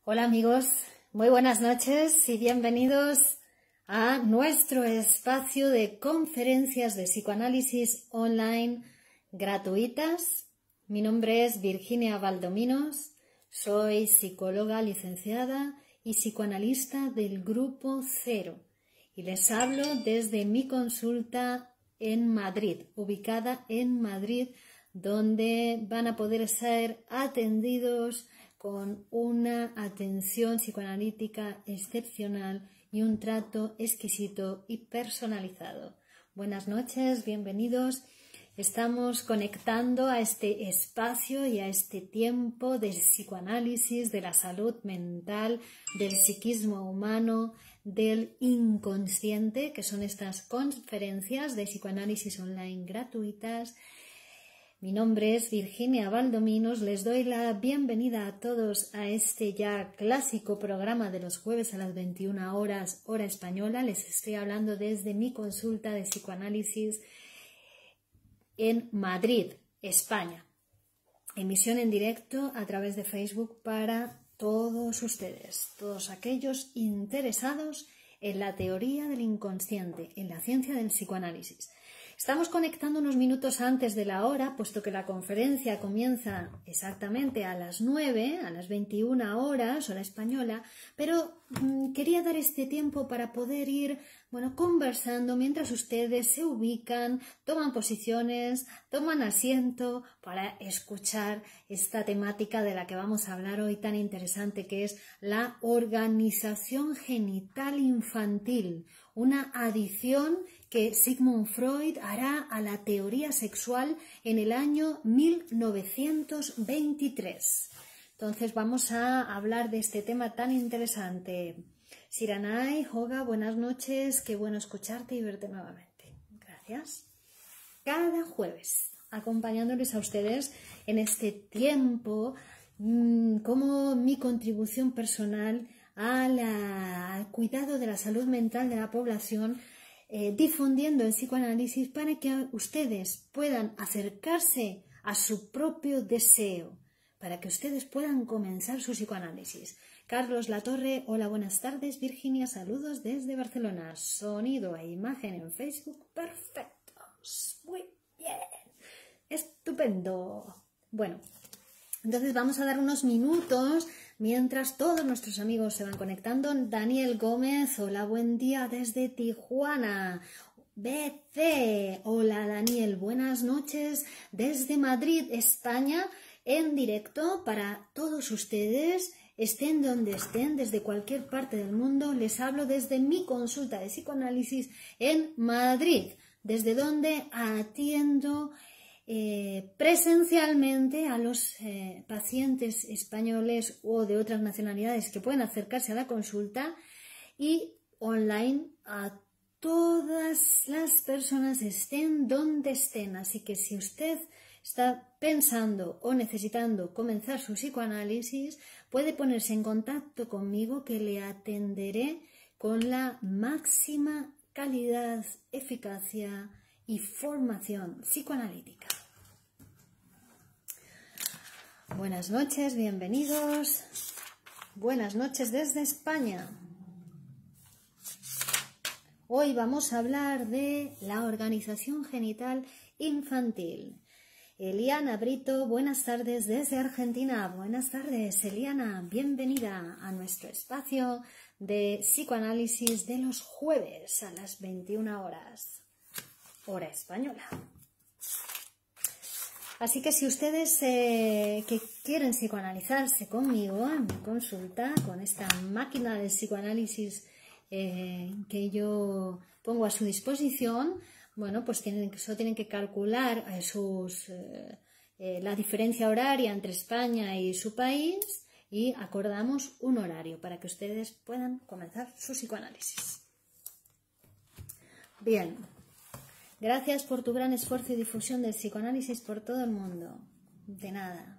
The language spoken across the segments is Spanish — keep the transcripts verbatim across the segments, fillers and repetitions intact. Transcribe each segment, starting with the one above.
Hola amigos, muy buenas noches y bienvenidos a nuestro espacio de conferencias de psicoanálisis online gratuitas. Mi nombre es Virginia Valdominos, soy psicóloga licenciada y psicoanalista del Grupo Cero y les hablo desde mi consulta en Madrid, ubicada en Madrid, donde van a poder ser atendidos con una atención psicoanalítica excepcional y un trato exquisito y personalizado. Buenas noches, bienvenidos. Estamos conectando a este espacio y a este tiempo del psicoanálisis, de la salud mental, del psiquismo humano, del inconsciente, que son estas conferencias de psicoanálisis online gratuitas. Mi nombre es Virginia Valdominos, les doy la bienvenida a todos a este ya clásico programa de los jueves a las veintiuna horas, hora española. Les estoy hablando desde mi consulta de psicoanálisis en Madrid, España. Emisión en directo a través de Facebook para todos ustedes, todos aquellos interesados en la teoría del inconsciente, en la ciencia del psicoanálisis. Estamos conectando unos minutos antes de la hora, puesto que la conferencia comienza exactamente a las nueve, a las veintiuna horas, hora española, pero mmm, quería dar este tiempo para poder ir, bueno, conversando mientras ustedes se ubican, toman posiciones, toman asiento para escuchar esta temática de la que vamos a hablar hoy tan interesante, que es la organización genital infantil, una adición que Sigmund Freud hará a la teoría sexual en el año mil novecientos veintitrés. Entonces vamos a hablar de este tema tan interesante. Siranay, Hoga, buenas noches, qué bueno escucharte y verte nuevamente. Gracias. Cada jueves, acompañándoles a ustedes en este tiempo, mmm, como mi contribución personal a la, al cuidado de la salud mental de la población, Eh, difundiendo el psicoanálisis para que ustedes puedan acercarse a su propio deseo, para que ustedes puedan comenzar su psicoanálisis. Carlos Latorre, hola, buenas tardes. Virginia, saludos desde Barcelona. Sonido e imagen en Facebook, perfectos. Muy bien, estupendo. Bueno, entonces vamos a dar unos minutos mientras todos nuestros amigos se van conectando. Daniel Gómez, hola, buen día desde Tijuana. B C, hola Daniel, buenas noches desde Madrid, España, en directo para todos ustedes, estén donde estén, desde cualquier parte del mundo. Les hablo desde mi consulta de psicoanálisis en Madrid, desde donde atiendo Eh, presencialmente a los eh, pacientes españoles o de otras nacionalidades que pueden acercarse a la consulta, y online a todas las personas, estén donde estén. Así que si usted está pensando o necesitando comenzar su psicoanálisis, puede ponerse en contacto conmigo, que le atenderé con la máxima calidad, eficacia y formación psicoanalítica. Buenas noches, bienvenidos. Buenas noches desde España. Hoy vamos a hablar de la organización genital infantil. Eliana Brito, buenas tardes desde Argentina. Buenas tardes, Eliana. Bienvenida a nuestro espacio de psicoanálisis de los jueves a las veintiuna horas. Hora española. Así que si ustedes eh, que quieren psicoanalizarse conmigo en mi consulta, con esta máquina de psicoanálisis eh, que yo pongo a su disposición, bueno, pues tienen, solo tienen que calcular eh, sus, eh, eh, la diferencia horaria entre España y su país, y acordamos un horario para que ustedes puedan comenzar su psicoanálisis. Bien. Gracias por tu gran esfuerzo y difusión del psicoanálisis por todo el mundo. De nada.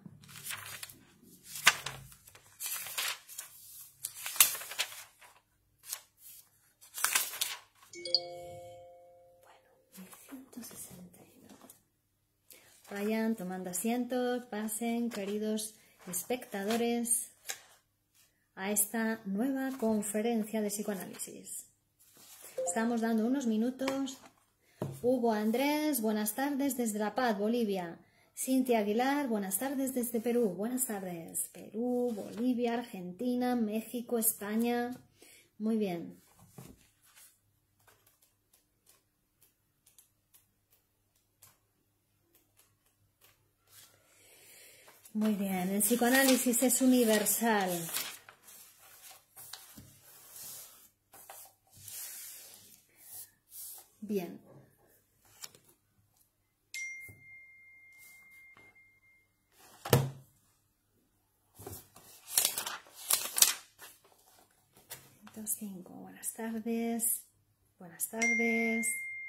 Bueno, ciento sesenta y nueve. Vayan tomando asientos, pasen, queridos espectadores. a esta nueva conferencia de psicoanálisis. Estamos dando unos minutos. Hugo Andrés, buenas tardes desde La Paz, Bolivia. Cintia Aguilar, buenas tardes desde Perú. Buenas tardes. Perú, Bolivia, Argentina, México, España. Muy bien. Muy bien, el psicoanálisis es universal. Bien. cinco. Buenas tardes. Buenas tardes.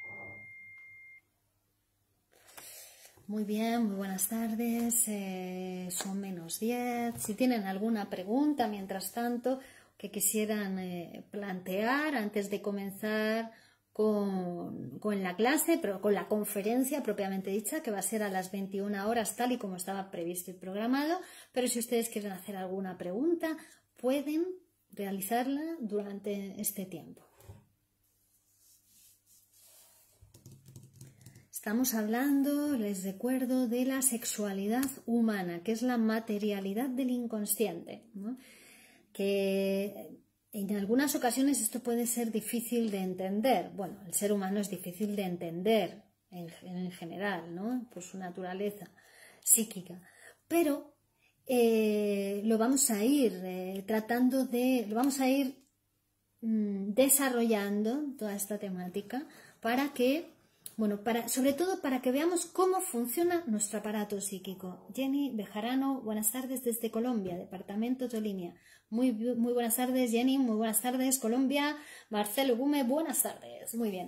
Muy bien, muy buenas tardes. Eh, son menos diez. Si tienen alguna pregunta, mientras tanto, que quisieran eh, plantear antes de comenzar con, con la clase, pero con la conferencia propiamente dicha, que va a ser a las veintiuna horas, tal y como estaba previsto y programado. Pero si ustedes quieren hacer alguna pregunta, pueden realizarla durante este tiempo. Estamos hablando, les recuerdo, de la sexualidad humana, que es la materialidad del inconsciente, ¿no? Que en algunas ocasiones esto puede ser difícil de entender. Bueno, el ser humano es difícil de entender en, en general, ¿no? Por su naturaleza psíquica, pero eh, lo vamos a ir eh, tratando de, lo vamos a ir mm, desarrollando toda esta temática para que Bueno, para, sobre todo para que veamos cómo funciona nuestro aparato psíquico. Jenny Bejarano, buenas tardes desde Colombia, departamento Tolima. Muy, muy buenas tardes, Jenny, muy buenas tardes, Colombia. Marcelo Gume, buenas tardes. Muy bien.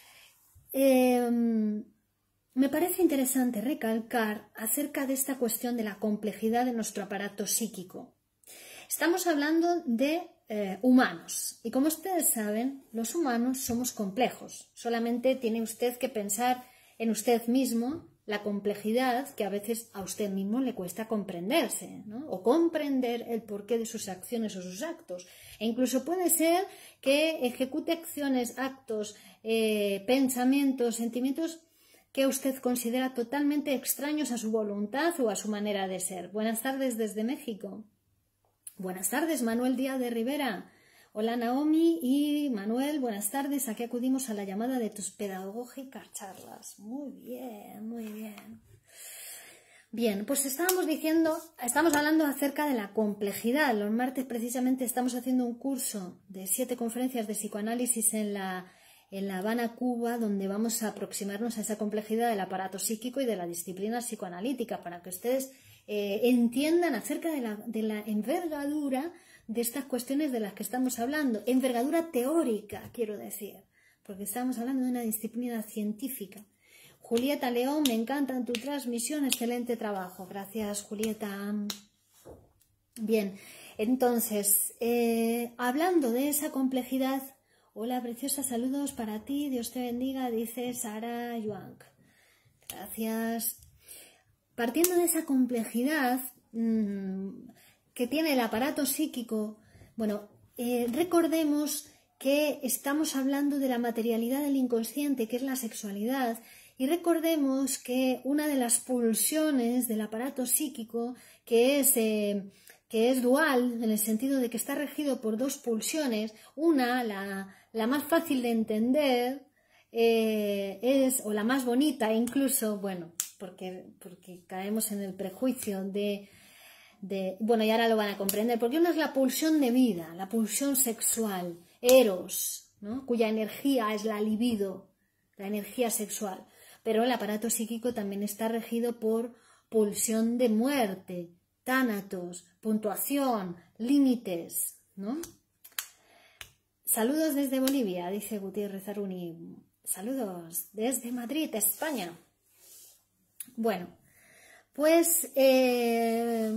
Eh, me parece interesante recalcar acerca de esta cuestión de la complejidad de nuestro aparato psíquico. Estamos hablando de Eh, humanos, y como ustedes saben, los humanos somos complejos. Solamente tiene usted que pensar en usted mismo la complejidad que a veces a usted mismo le cuesta comprenderse, ¿no? O comprender el porqué de sus acciones o sus actos. E incluso puede ser que ejecute acciones, actos, eh, pensamientos, sentimientos que usted considera totalmente extraños a su voluntad o a su manera de ser. Buenas tardes desde México. Buenas tardes, Manuel Díaz de Rivera. Hola, Naomi y Manuel, buenas tardes. Aquí acudimos a la llamada de tus pedagógicas charlas. Muy bien, muy bien. Bien, pues estábamos diciendo, estamos hablando acerca de la complejidad. Los martes precisamente estamos haciendo un curso de siete conferencias de psicoanálisis en la, en La Habana, Cuba, donde vamos a aproximarnos a esa complejidad del aparato psíquico y de la disciplina psicoanalítica para que ustedes Eh, entiendan acerca de la, de la envergadura de estas cuestiones de las que estamos hablando, envergadura teórica, quiero decir, porque estamos hablando de una disciplina científica. Julieta León, me encanta tu transmisión, excelente trabajo, gracias Julieta. Bien, entonces, eh, hablando de esa complejidad, hola preciosa, saludos para ti, Dios te bendiga, dice Sara Yuang. Gracias. Partiendo de esa complejidad mmm, que tiene el aparato psíquico, bueno, eh, recordemos que estamos hablando de la materialidad del inconsciente, que es la sexualidad, y recordemos que una de las pulsiones del aparato psíquico, que es, eh, que es dual, en el sentido de que está regido por dos pulsiones, una, la, la más fácil de entender, eh, es, o la más bonita incluso, bueno, Porque, porque caemos en el prejuicio de, de, bueno, y ahora lo van a comprender, porque una es la pulsión de vida, la pulsión sexual, eros, ¿no? Cuya energía es la libido, la energía sexual, pero el aparato psíquico también está regido por pulsión de muerte, tánatos, puntuación, límites, ¿no? Saludos desde Bolivia, dice Gutiérrez Aruni. Saludos desde Madrid, España. Bueno, pues eh,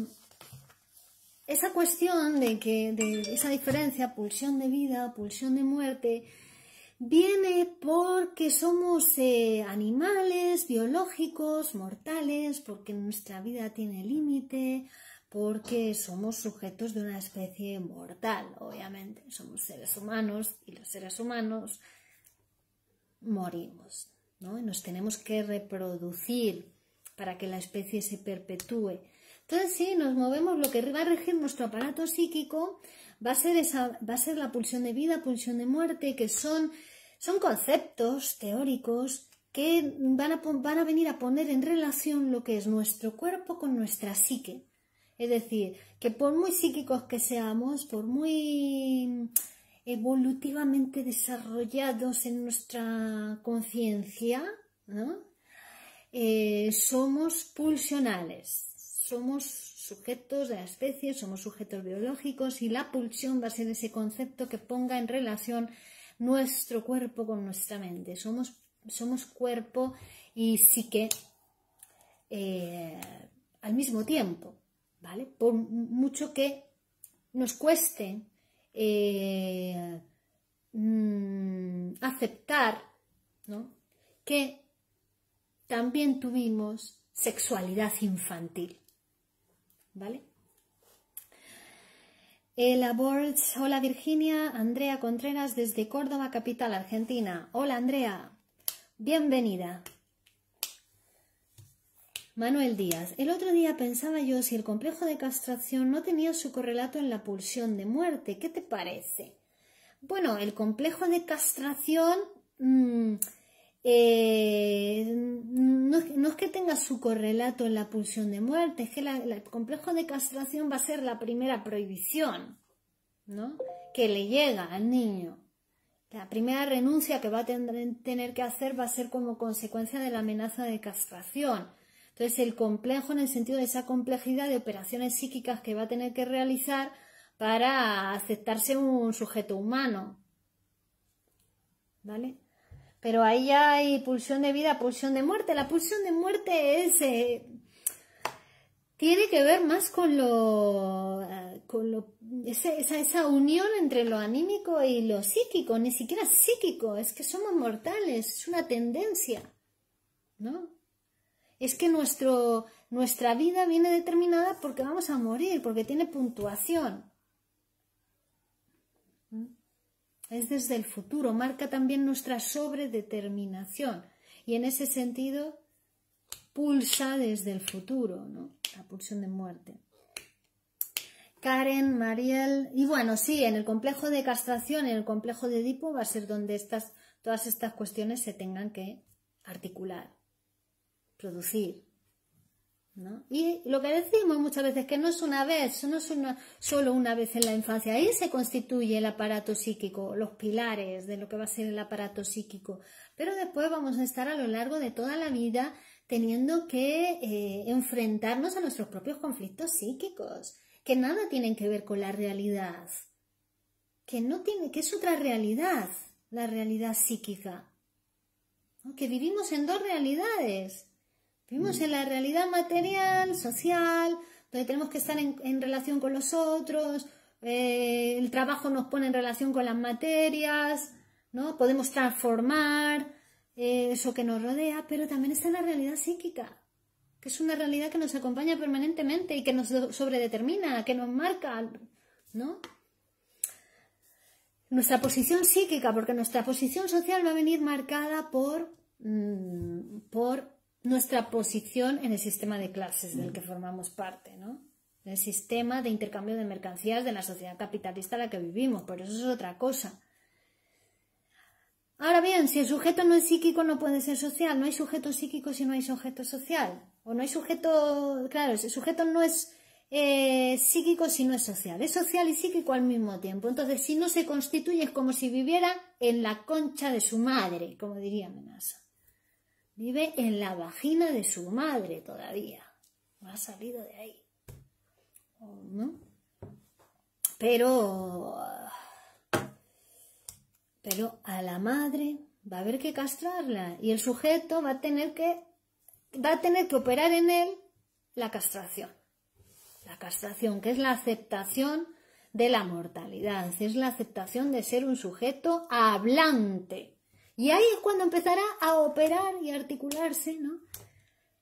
esa cuestión de que de esa diferencia, pulsión de vida, pulsión de muerte, viene porque somos eh, animales biológicos, mortales, porque nuestra vida tiene límite, porque somos sujetos de una especie mortal, obviamente. Somos seres humanos y los seres humanos morimos, ¿no? Y nos tenemos que reproducir para que la especie se perpetúe. Entonces, sí, nos movemos, lo que va a regir nuestro aparato psíquico va a ser, esa, va a ser la pulsión de vida, pulsión de muerte, que son, son conceptos teóricos que van a, van a venir a poner en relación lo que es nuestro cuerpo con nuestra psique. Es decir, que por muy psíquicos que seamos, por muy evolutivamente desarrollados en nuestra conciencia, ¿no? eh, somos pulsionales, somos sujetos de la especie, somos sujetos biológicos y la pulsión va a ser ese concepto que ponga en relación nuestro cuerpo con nuestra mente. Somos, somos cuerpo y psique eh, al mismo tiempo, ¿vale? Por mucho que nos cueste eh, mm, aceptar, ¿no?, que también tuvimos sexualidad infantil, ¿vale? El Aborts, hola Virginia, Andrea Contreras desde Córdoba, capital, Argentina. Hola Andrea, bienvenida. Manuel Díaz, el otro día pensaba yo si el complejo de castración no tenía su correlato en la pulsión de muerte. ¿Qué te parece? Bueno, el complejo de castración mmm, eh, no, no es que tenga su correlato en la pulsión de muerte, es que la, la, el complejo de castración va a ser la primera prohibición, ¿no?, que le llega al niño. La primera renuncia que va a tener, tener que hacer va a ser como consecuencia de la amenaza de castración. Entonces, el complejo en el sentido de esa complejidad de operaciones psíquicas que va a tener que realizar para aceptarse un sujeto humano, ¿vale? Pero ahí ya hay pulsión de vida, pulsión de muerte. La pulsión de muerte es, eh, tiene que ver más con lo, eh, con lo ese, esa, esa unión entre lo anímico y lo psíquico. Ni siquiera psíquico, es que somos mortales, es una tendencia, ¿no? Es que nuestro, nuestra vida viene determinada porque vamos a morir, porque tiene puntuación. Es desde el futuro, marca también nuestra sobredeterminación. Y en ese sentido, pulsa desde el futuro, ¿no?, la pulsión de muerte. Karen, Mariel, y bueno, sí, en el complejo de castración, en el complejo de Edipo, va a ser donde estas, todas estas cuestiones se tengan que articular, producir, ¿no? Y lo que decimos muchas veces, que no es una vez, no es una, solo una vez en la infancia, ahí se constituye el aparato psíquico, los pilares de lo que va a ser el aparato psíquico, pero después vamos a estar a lo largo de toda la vida teniendo que eh, enfrentarnos a nuestros propios conflictos psíquicos, que nada tienen que ver con la realidad, que, no tiene, que es otra realidad, la realidad psíquica, ¿no?, que vivimos en dos realidades. Vivimos en la realidad material, social, donde tenemos que estar en, en relación con los otros, eh, el trabajo nos pone en relación con las materias, ¿no? Podemos transformar eh, eso que nos rodea, pero también está la realidad psíquica, que es una realidad que nos acompaña permanentemente y que nos sobredetermina, que nos marca, ¿no?, nuestra posición psíquica, porque nuestra posición social va a venir marcada por, mmm, por nuestra posición en el sistema de clases del que formamos parte, ¿no?, en el sistema de intercambio de mercancías de la sociedad capitalista en la que vivimos, pero eso es otra cosa. Ahora bien, si el sujeto no es psíquico, no puede ser social. No hay sujeto psíquico si no hay sujeto social. O no hay sujeto, claro, el sujeto no es eh, psíquico si no es social. Es social y psíquico al mismo tiempo. Entonces, si no se constituye, es como si viviera en la concha de su madre, como diría Menasa. Vive en la vagina de su madre todavía. No ha salido de ahí, ¿no? Pero... Pero a la madre va a haber que castrarla y el sujeto va a tener que, va a tener que operar en él la castración. La castración, que es la aceptación de la mortalidad, es la aceptación de ser un sujeto hablante. Y ahí es cuando empezará a operar y a articularse, ¿no?,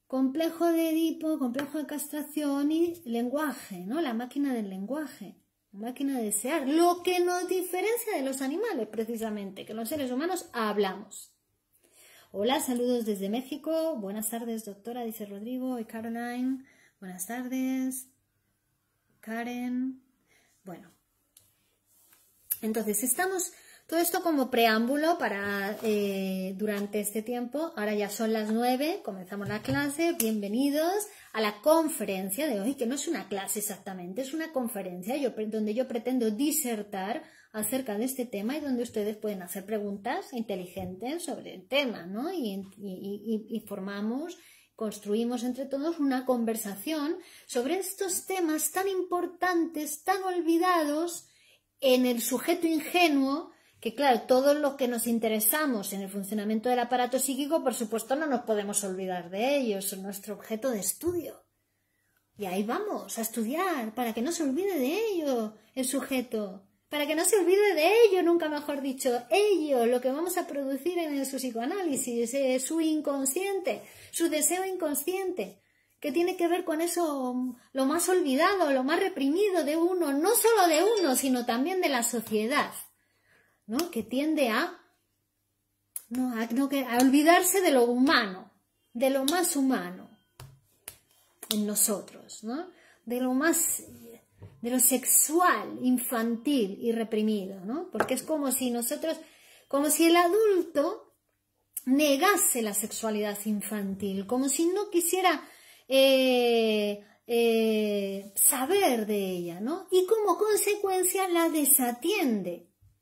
complejo de Edipo, complejo de castración y lenguaje, ¿no? La máquina del lenguaje, la máquina de desear, lo que nos diferencia de los animales precisamente, que los seres humanos hablamos. Hola, saludos desde México, buenas tardes doctora, dice Rodrigo y Caroline, buenas tardes, Karen, bueno, entonces estamos... Todo esto como preámbulo para eh, durante este tiempo. Ahora ya son las nueve, comenzamos la clase. Bienvenidos a la conferencia de hoy, que no es una clase exactamente, es una conferencia yo, donde yo pretendo disertar acerca de este tema y donde ustedes pueden hacer preguntas inteligentes sobre el tema, ¿no? Y, y, y, y formamos, construimos entre todos una conversación sobre estos temas tan importantes, tan olvidados en el sujeto ingenuo, que claro, todos los que nos interesamos en el funcionamiento del aparato psíquico, por supuesto no nos podemos olvidar de ellos, son nuestro objeto de estudio. Y ahí vamos, a estudiar, para que no se olvide de ello el sujeto, para que no se olvide de ello, nunca mejor dicho, ello, lo que vamos a producir en su psicoanálisis, eh, su inconsciente, su deseo inconsciente, que tiene que ver con eso, lo más olvidado, lo más reprimido de uno, no solo de uno, sino también de la sociedad, ¿no? Que tiende a, no, a, no, a olvidarse de lo humano, de lo más humano en nosotros, ¿no? De lo más, de lo sexual, infantil y reprimido, ¿no? Porque es como si nosotros, como si el adulto negase la sexualidad infantil, como si no quisiera eh, eh, saber de ella, ¿no? Y como consecuencia la desatiende.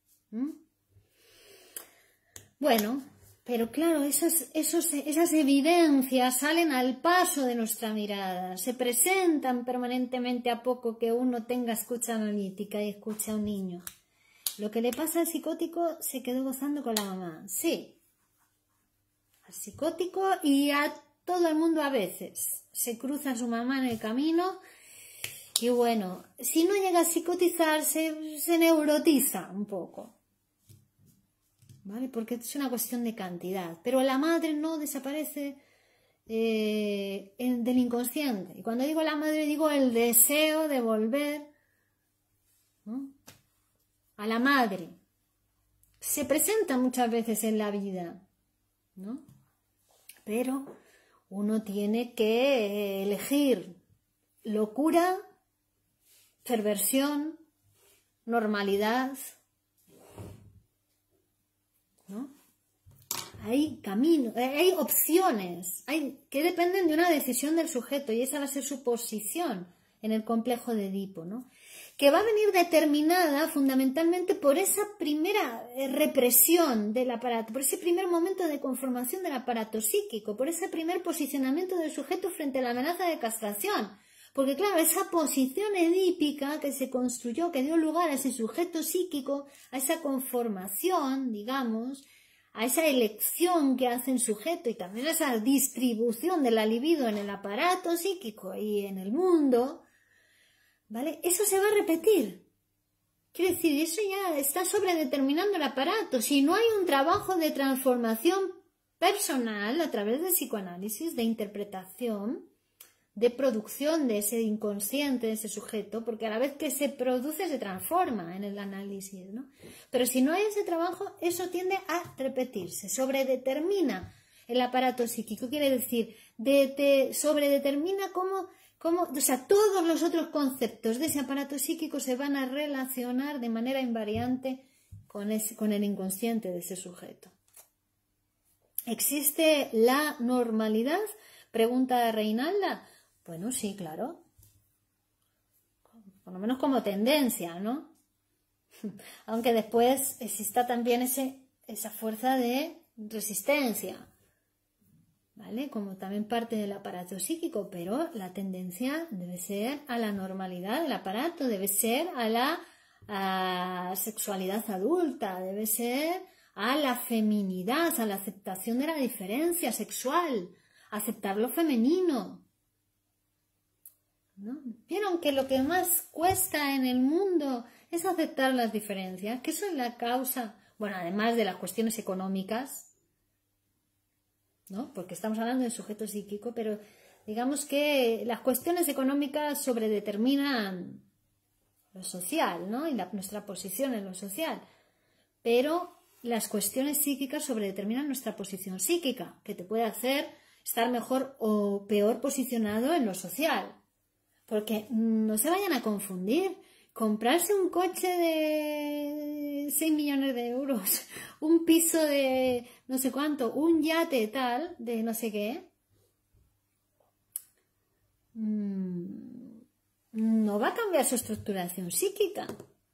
Bueno, pero claro, esas, esos, esas evidencias salen al paso de nuestra mirada, se presentan permanentemente a poco que uno tenga escucha analítica y escucha a un niño. Lo que le pasa al psicótico se quedó gozando con la mamá, sí, al psicótico y a todo el mundo a veces. Se cruza su mamá en el camino y bueno, si no llega a psicotizar, se, se neurotiza un poco. ¿Vale? Porque es una cuestión de cantidad, pero la madre no desaparece eh, del inconsciente. Y cuando digo la madre digo el deseo de volver, ¿no?, a la madre. Se presenta muchas veces en la vida, ¿no? Pero uno tiene que elegir locura, perversión, normalidad, ¿no? Hay caminos, hay opciones hay, que dependen de una decisión del sujeto y esa va a ser su posición en el complejo de Edipo, ¿no? Que va a venir determinada fundamentalmente por esa primera represión del aparato, por ese primer momento de conformación del aparato psíquico, por ese primer posicionamiento del sujeto frente a la amenaza de castración. Porque claro, esa posición edípica que se construyó, que dio lugar a ese sujeto psíquico, a esa conformación, digamos, a esa elección que hace el sujeto y también a esa distribución de la libido en el aparato psíquico y en el mundo, ¿vale? Eso se va a repetir. Quiere decir, eso ya está sobredeterminando el aparato. Si no hay un trabajo de transformación personal a través del psicoanálisis, de interpretación, de producción de ese inconsciente, de ese sujeto, porque a la vez que se produce se transforma en el análisis, ¿no? Pero si no hay ese trabajo, eso tiende a repetirse, sobredetermina el aparato psíquico, quiere decir, de, de, sobredetermina cómo, cómo, o sea, todos los otros conceptos de ese aparato psíquico se van a relacionar de manera invariante con, ese, con el inconsciente de ese sujeto. ¿Existe la normalidad? Pregunta Reinalda. Bueno, sí, claro. Por lo menos como tendencia, ¿no? Aunque después exista también ese, esa fuerza de resistencia, ¿vale? Como también parte del aparato psíquico, pero la tendencia debe ser a la normalidad del aparato, debe ser a la a sexualidad adulta, debe ser a la feminidad, a la aceptación de la diferencia sexual, aceptar lo femenino, ¿no? Vieron que lo que más cuesta en el mundo es aceptar las diferencias, que eso es la causa, bueno, además de las cuestiones económicas, ¿no? Porque estamos hablando del sujeto psíquico, pero Digamos que las cuestiones económicas sobredeterminan lo social, ¿no? Y la, nuestra posición en lo social. Pero las cuestiones psíquicas sobredeterminan nuestra posición psíquica, que te puede hacer estar mejor o peor posicionado en lo social. Porque no se vayan a confundir. Comprarse un coche de seis millones de euros, un piso de no sé cuánto, un yate tal, de no sé qué, no va a cambiar su estructuración psíquica.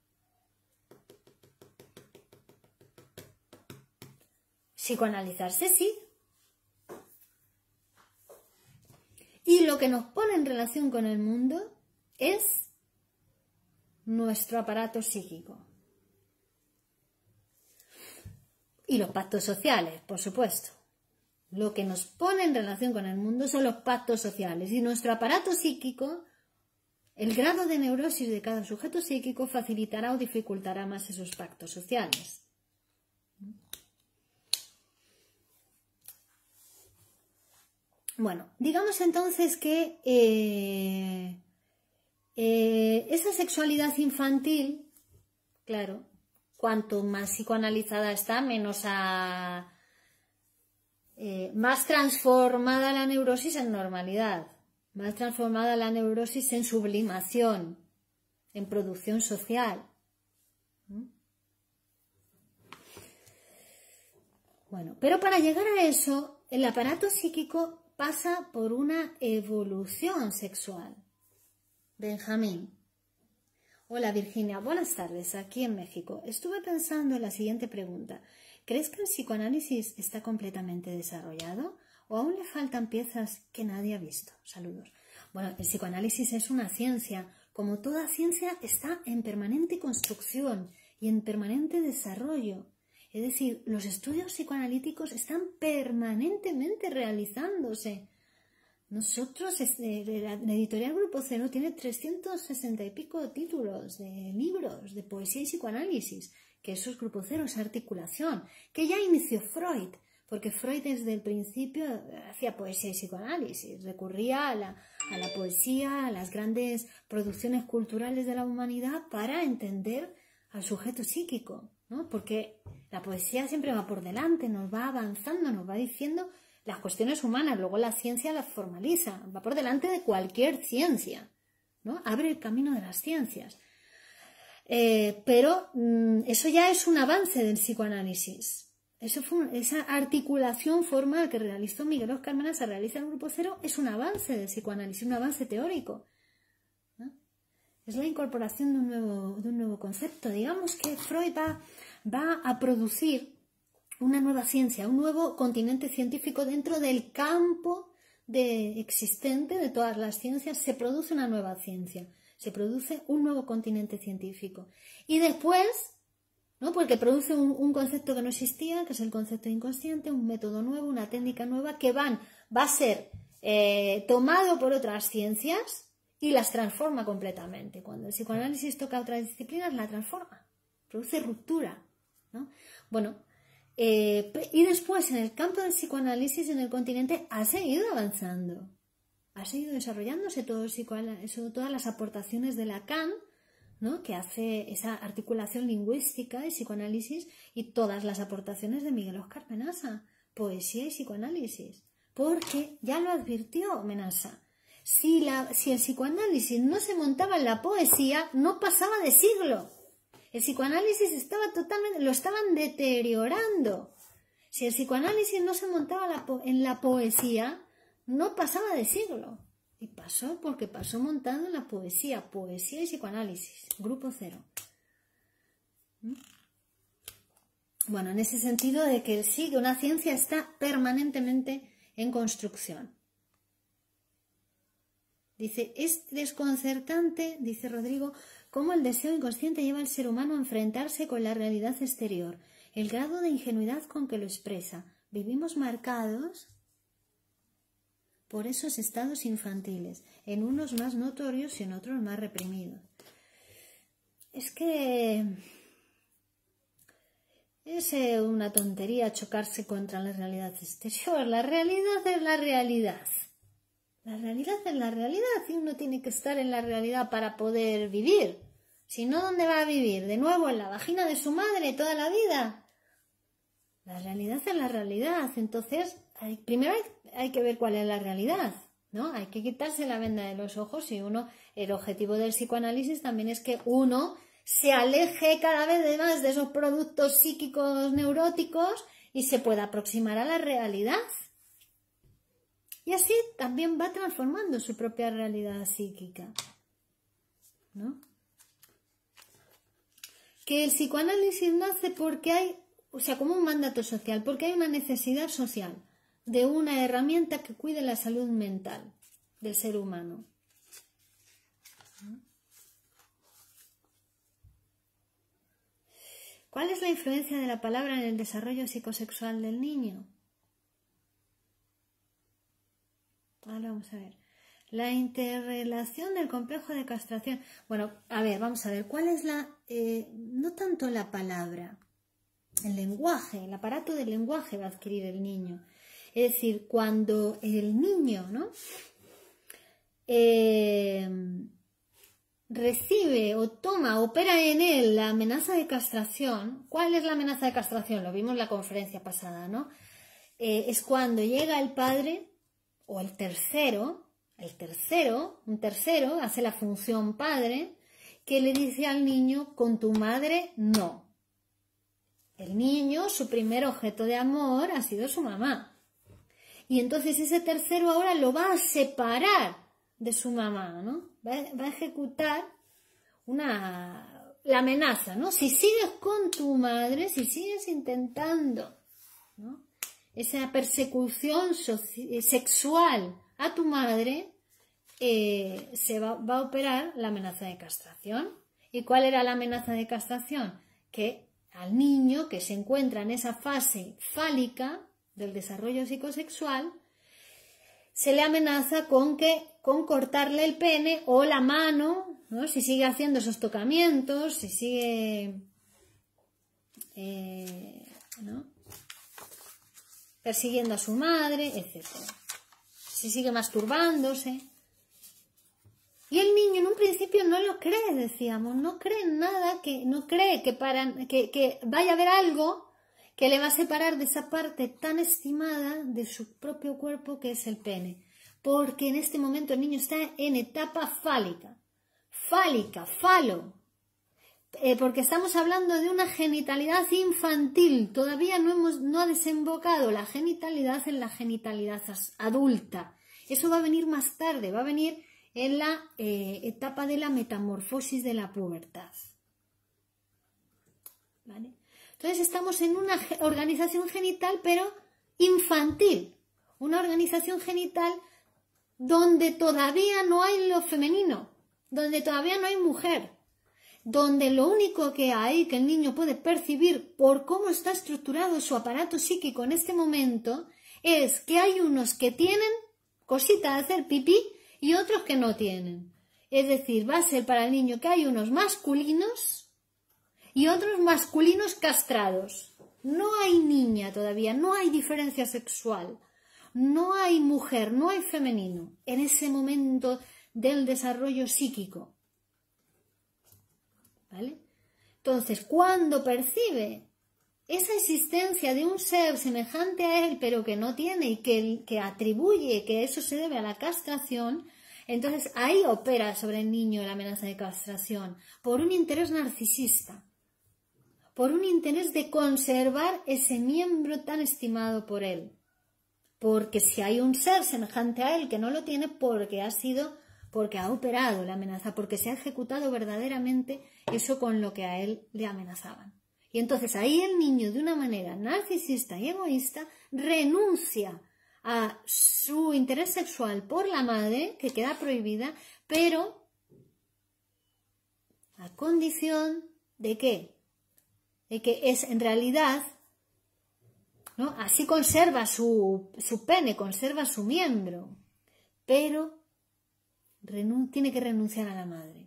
Psicoanalizarse sí. Y lo que nos pone en relación con el mundo es nuestro aparato psíquico. Y los pactos sociales, por supuesto. Lo que nos pone en relación con el mundo son los pactos sociales. Y nuestro aparato psíquico, el grado de neurosis de cada sujeto psíquico facilitará o dificultará más esos pactos sociales. Bueno, digamos entonces que eh, eh, esa sexualidad infantil, claro, cuanto más psicoanalizada está, menos a, eh, más transformada la neurosis en normalidad, más transformada la neurosis en sublimación, en producción social. ¿Mm? Bueno, pero para llegar a eso, el aparato psíquico pasa por una evolución sexual. Benjamín. Hola Virginia, buenas tardes, aquí en México. Estuve pensando en la siguiente pregunta. ¿Crees que el psicoanálisis está completamente desarrollado o aún le faltan piezas que nadie ha visto? Saludos. Bueno, el psicoanálisis es una ciencia. Como toda ciencia está en permanente construcción y en permanente desarrollo. Es decir, los estudios psicoanalíticos están permanentemente realizándose. Nosotros, la editorial Grupo Cero tiene trescientos sesenta y pico títulos de libros de poesía y psicoanálisis, que eso es Grupo Cero, esa articulación, que ya inició Freud, porque Freud desde el principio hacía poesía y psicoanálisis, recurría a la, a la poesía, a las grandes producciones culturales de la humanidad para entender al sujeto psíquico, ¿no? Porque la poesía siempre va por delante, nos va avanzando, nos va diciendo las cuestiones humanas, luego la ciencia las formaliza, va por delante de cualquier ciencia, ¿no? Abre el camino de las ciencias. Eh, pero mmm, eso ya es un avance del psicoanálisis. Eso fue un, esa articulación formal que realizó Miguel Óscar Menasa, realiza el Grupo Cero, es un avance del psicoanálisis, un avance teórico, ¿no? Es la incorporación de un nuevo, de un nuevo concepto. Digamos que Freud va, va a producir una nueva ciencia, un nuevo continente científico dentro del campo de, existente de todas las ciencias. Se produce una nueva ciencia, se produce un nuevo continente científico. Y después, ¿no? Porque produce un, un concepto que no existía, que es el concepto inconsciente, un método nuevo, una técnica nueva, que van, va a ser eh, tomado por otras ciencias y las transforma completamente. Cuando el psicoanálisis toca otras disciplinas, la transforma, produce ruptura, ¿no? Bueno, eh, y después en el campo del psicoanálisis en el continente ha seguido avanzando, ha seguido desarrollándose todo el eso, todas las aportaciones de Lacan, ¿no? Que hace esa articulación lingüística y psicoanálisis, y todas las aportaciones de Miguel Óscar Menasa, poesía y psicoanálisis, porque ya lo advirtió Menasa. Si, la, si el psicoanálisis no se montaba en la poesía, no pasaba de siglo. El psicoanálisis estaba totalmente, lo estaban deteriorando. Si el psicoanálisis no se montaba la, en la poesía, no pasaba de siglo. Y pasó porque pasó montado en la poesía, poesía y psicoanálisis, Grupo Cero. ¿Mm? Bueno, en ese sentido de que sí, que una ciencia está permanentemente en construcción. Dice, es desconcertante, dice Rodrigo, cómo el deseo inconsciente lleva al ser humano a enfrentarse con la realidad exterior, el grado de ingenuidad con que lo expresa. Vivimos marcados por esos estados infantiles, en unos más notorios y en otros más reprimidos. Es que es una tontería chocarse contra la realidad exterior. La realidad es la realidad. La realidad es la realidad y uno tiene que estar en la realidad para poder vivir. Si no, ¿dónde va a vivir? ¿De nuevo en la vagina de su madre toda la vida? La realidad es la realidad. Entonces, hay, primero hay, hay que ver cuál es la realidad, ¿no? Hay que quitarse la venda de los ojos y uno, el objetivo del psicoanálisis también es que uno se aleje cada vez más de esos productos psíquicos neuróticos y se pueda aproximar a la realidad. Y así también va transformando su propia realidad psíquica, ¿no? Que el psicoanálisis nace porque hay, o sea, como un mandato social, porque hay una necesidad social de una herramienta que cuide la salud mental del ser humano. ¿Cuál es la influencia de la palabra en el desarrollo psicosexual del niño? Ahora vamos a ver. La interrelación del complejo de castración. Bueno, a ver, vamos a ver. ¿Cuál es la... Eh, no tanto la palabra, el lenguaje, el aparato del lenguaje va a adquirir el niño. Es decir, cuando el niño, ¿no? Eh, recibe o toma, opera en él la amenaza de castración. ¿Cuál es la amenaza de castración? Lo vimos en la conferencia pasada, ¿no? Eh, es cuando llega el padre o el tercero, el tercero, un tercero, hace la función padre, que le dice al niño, con tu madre no. El niño, su primer objeto de amor ha sido su mamá. Y entonces ese tercero ahora lo va a separar de su mamá, ¿no? Va, va a ejecutar una, la amenaza, ¿no? Si sigues con tu madre, si sigues intentando, ¿no? Esa persecución sexual a tu madre, eh, se va, va a operar la amenaza de castración. ¿Y cuál era la amenaza de castración? Que al niño que se encuentra en esa fase fálica del desarrollo psicosexual, se le amenaza con, que, con cortarle el pene o la mano, ¿no? Si sigue haciendo esos tocamientos, si sigue eh, ¿no? persiguiendo a su madre, etcétera. Si sigue masturbándose. Y el niño en un principio no lo cree, decíamos, no cree en nada, que, no cree que, para, que, que vaya a haber algo que le va a separar de esa parte tan estimada de su propio cuerpo que es el pene. Porque en este momento el niño está en etapa fálica. Fálica, falo. Eh, porque estamos hablando de una genitalidad infantil. Todavía no, hemos, no ha desembocado la genitalidad en la genitalidad adulta. Eso va a venir más tarde, va a venir en la eh, etapa de la metamorfosis de la pubertad. ¿Vale? Entonces estamos en una organización genital, pero infantil. Una organización genital donde todavía no hay lo femenino, donde todavía no hay mujer, donde lo único que hay, que el niño puede percibir por cómo está estructurado su aparato psíquico en este momento, es que hay unos que tienen cosita de hacer pipí y otros que no tienen. Es decir, va a ser para el niño que hay unos masculinos y otros masculinos castrados. No hay niña todavía, no hay diferencia sexual, no hay mujer, no hay femenino en ese momento del desarrollo psíquico. ¿Vale? Entonces, cuando percibe esa existencia de un ser semejante a él, pero que no tiene y que, que atribuye que eso se debe a la castración, entonces ahí opera sobre el niño la amenaza de castración, por un interés narcisista, por un interés de conservar ese miembro tan estimado por él. Porque si hay un ser semejante a él que no lo tiene, porque ha sido, porque ha operado la amenaza, porque se ha ejecutado verdaderamente eso con lo que a él le amenazaban. Y entonces ahí el niño, de una manera narcisista y egoísta, renuncia a su interés sexual por la madre, que queda prohibida, pero a condición de que, de que es en realidad, ¿no? Así conserva su, su pene, conserva su miembro, pero tiene que renunciar a la madre.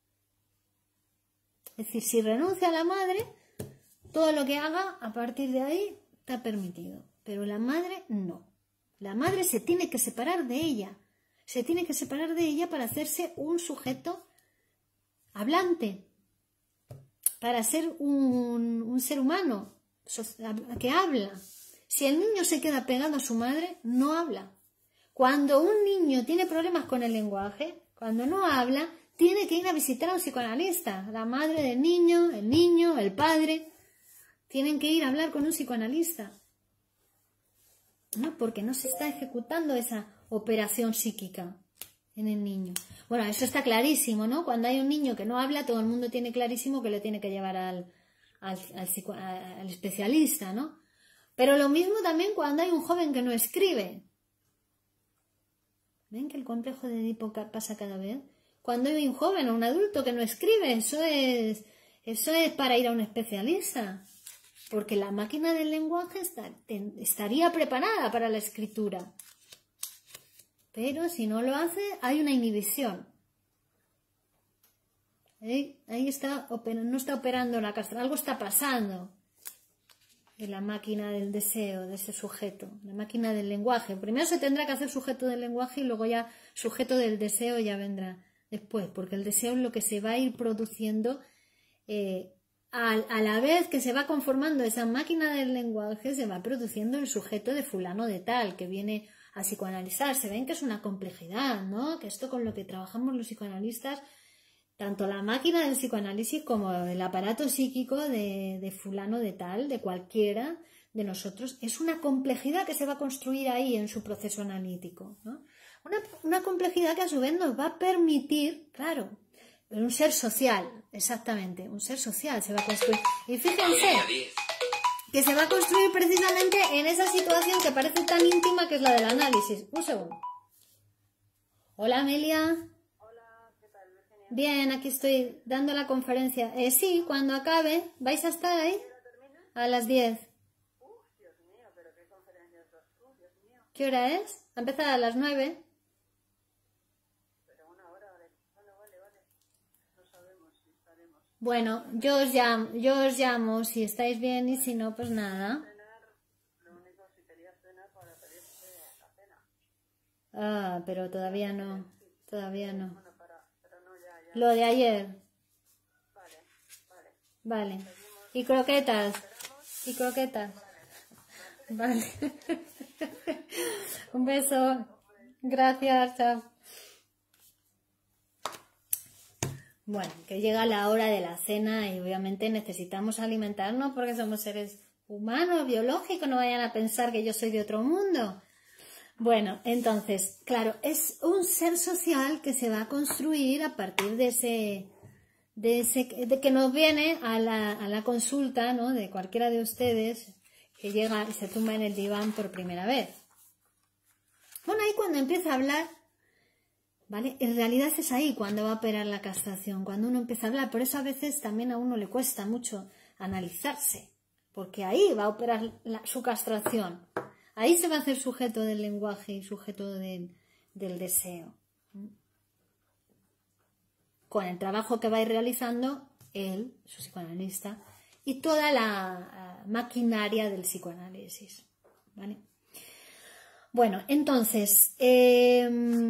Es decir, si renuncia a la madre, todo lo que haga a partir de ahí está permitido, pero la madre no. La madre se tiene que separar de ella, Se tiene que separar de ella para hacerse un sujeto hablante, para ser un, un ser humano que habla. Si el niño se queda pegado a su madre, no habla. Cuando un niño tiene problemas con el lenguaje, cuando no habla, tiene que ir a visitar a un psicoanalista. La madre del niño, el niño, el padre, tienen que ir a hablar con un psicoanalista. ¿No? Porque no se está ejecutando esa operación psíquica en el niño. Bueno, eso está clarísimo, ¿no? Cuando hay un niño que no habla, todo el mundo tiene clarísimo que lo tiene que llevar al, al, al, psico, al especialista, ¿no? Pero lo mismo también cuando hay un joven que no escribe. ¿Ven que el complejo de Edipo pasa cada vez? Cuando hay un joven o un adulto que no escribe, eso es, eso es para ir a un especialista. Porque la máquina del lenguaje está, estaría preparada para la escritura. Pero si no lo hace, hay una inhibición. Ahí, ahí está, no está operando la castración, algo está pasando en la máquina del deseo de ese sujeto, la máquina del lenguaje. Primero se tendrá que hacer sujeto del lenguaje y luego ya sujeto del deseo ya vendrá después, porque el deseo es lo que se va a ir produciendo eh, a, a la vez que se va conformando esa máquina del lenguaje, se va produciendo el sujeto de fulano de tal, que viene a psicoanalizar. Ven que es una complejidad, ¿no? Que esto con lo que trabajamos los psicoanalistas, tanto la máquina del psicoanálisis como el aparato psíquico de, de fulano de tal, de cualquiera de nosotros, es una complejidad que se va a construir ahí en su proceso analítico, ¿no? Una, una complejidad que a su vez nos va a permitir, claro, un ser social, exactamente, un ser social se va a construir. Y fíjense que se va a construir precisamente en esa situación que parece tan íntima, que es la del análisis. Un segundo. Hola, Amelia. Bien, aquí estoy dando la conferencia. Eh, sí, cuando acabe, ¿vais a estar ahí? A las diez. Uf, Dios mío, pero qué conferencia es tú, Dios mío. ¿Qué hora es? A empezar a las nueve. Pero una hora, vale. Bueno, vale, vale. No sabemos si estaremos. Bueno, yo os llamo, yo os llamo si estáis bien y si no, pues nada. Cenar, lo único, si querías cenar para pedirte la cena. Ah, pero todavía no, todavía no. Bueno, para, pero no, ya, ya. Lo de ayer. Vale, vale. Vale. ¿Y croquetas? ¿Y croquetas? Vale. Un beso. Gracias, chao. Bueno, que llega la hora de la cena y obviamente necesitamos alimentarnos porque somos seres humanos, biológicos, no vayan a pensar que yo soy de otro mundo. Bueno, entonces, claro, es un ser social que se va a construir a partir de ese, de ese, de que nos viene a la, a la consulta, ¿no? De cualquiera de ustedes que llega y se tumba en el diván por primera vez. Bueno, ahí cuando empieza a hablar, ¿vale? En realidad es ahí cuando va a operar la castración, cuando uno empieza a hablar. Por eso a veces también a uno le cuesta mucho analizarse, porque ahí va a operar la, su castración. Ahí se va a hacer sujeto del lenguaje y sujeto del, del deseo. Con el trabajo que va a ir realizando él, su psicoanalista, y toda la uh, maquinaria del psicoanálisis, ¿vale? Bueno, entonces, eh,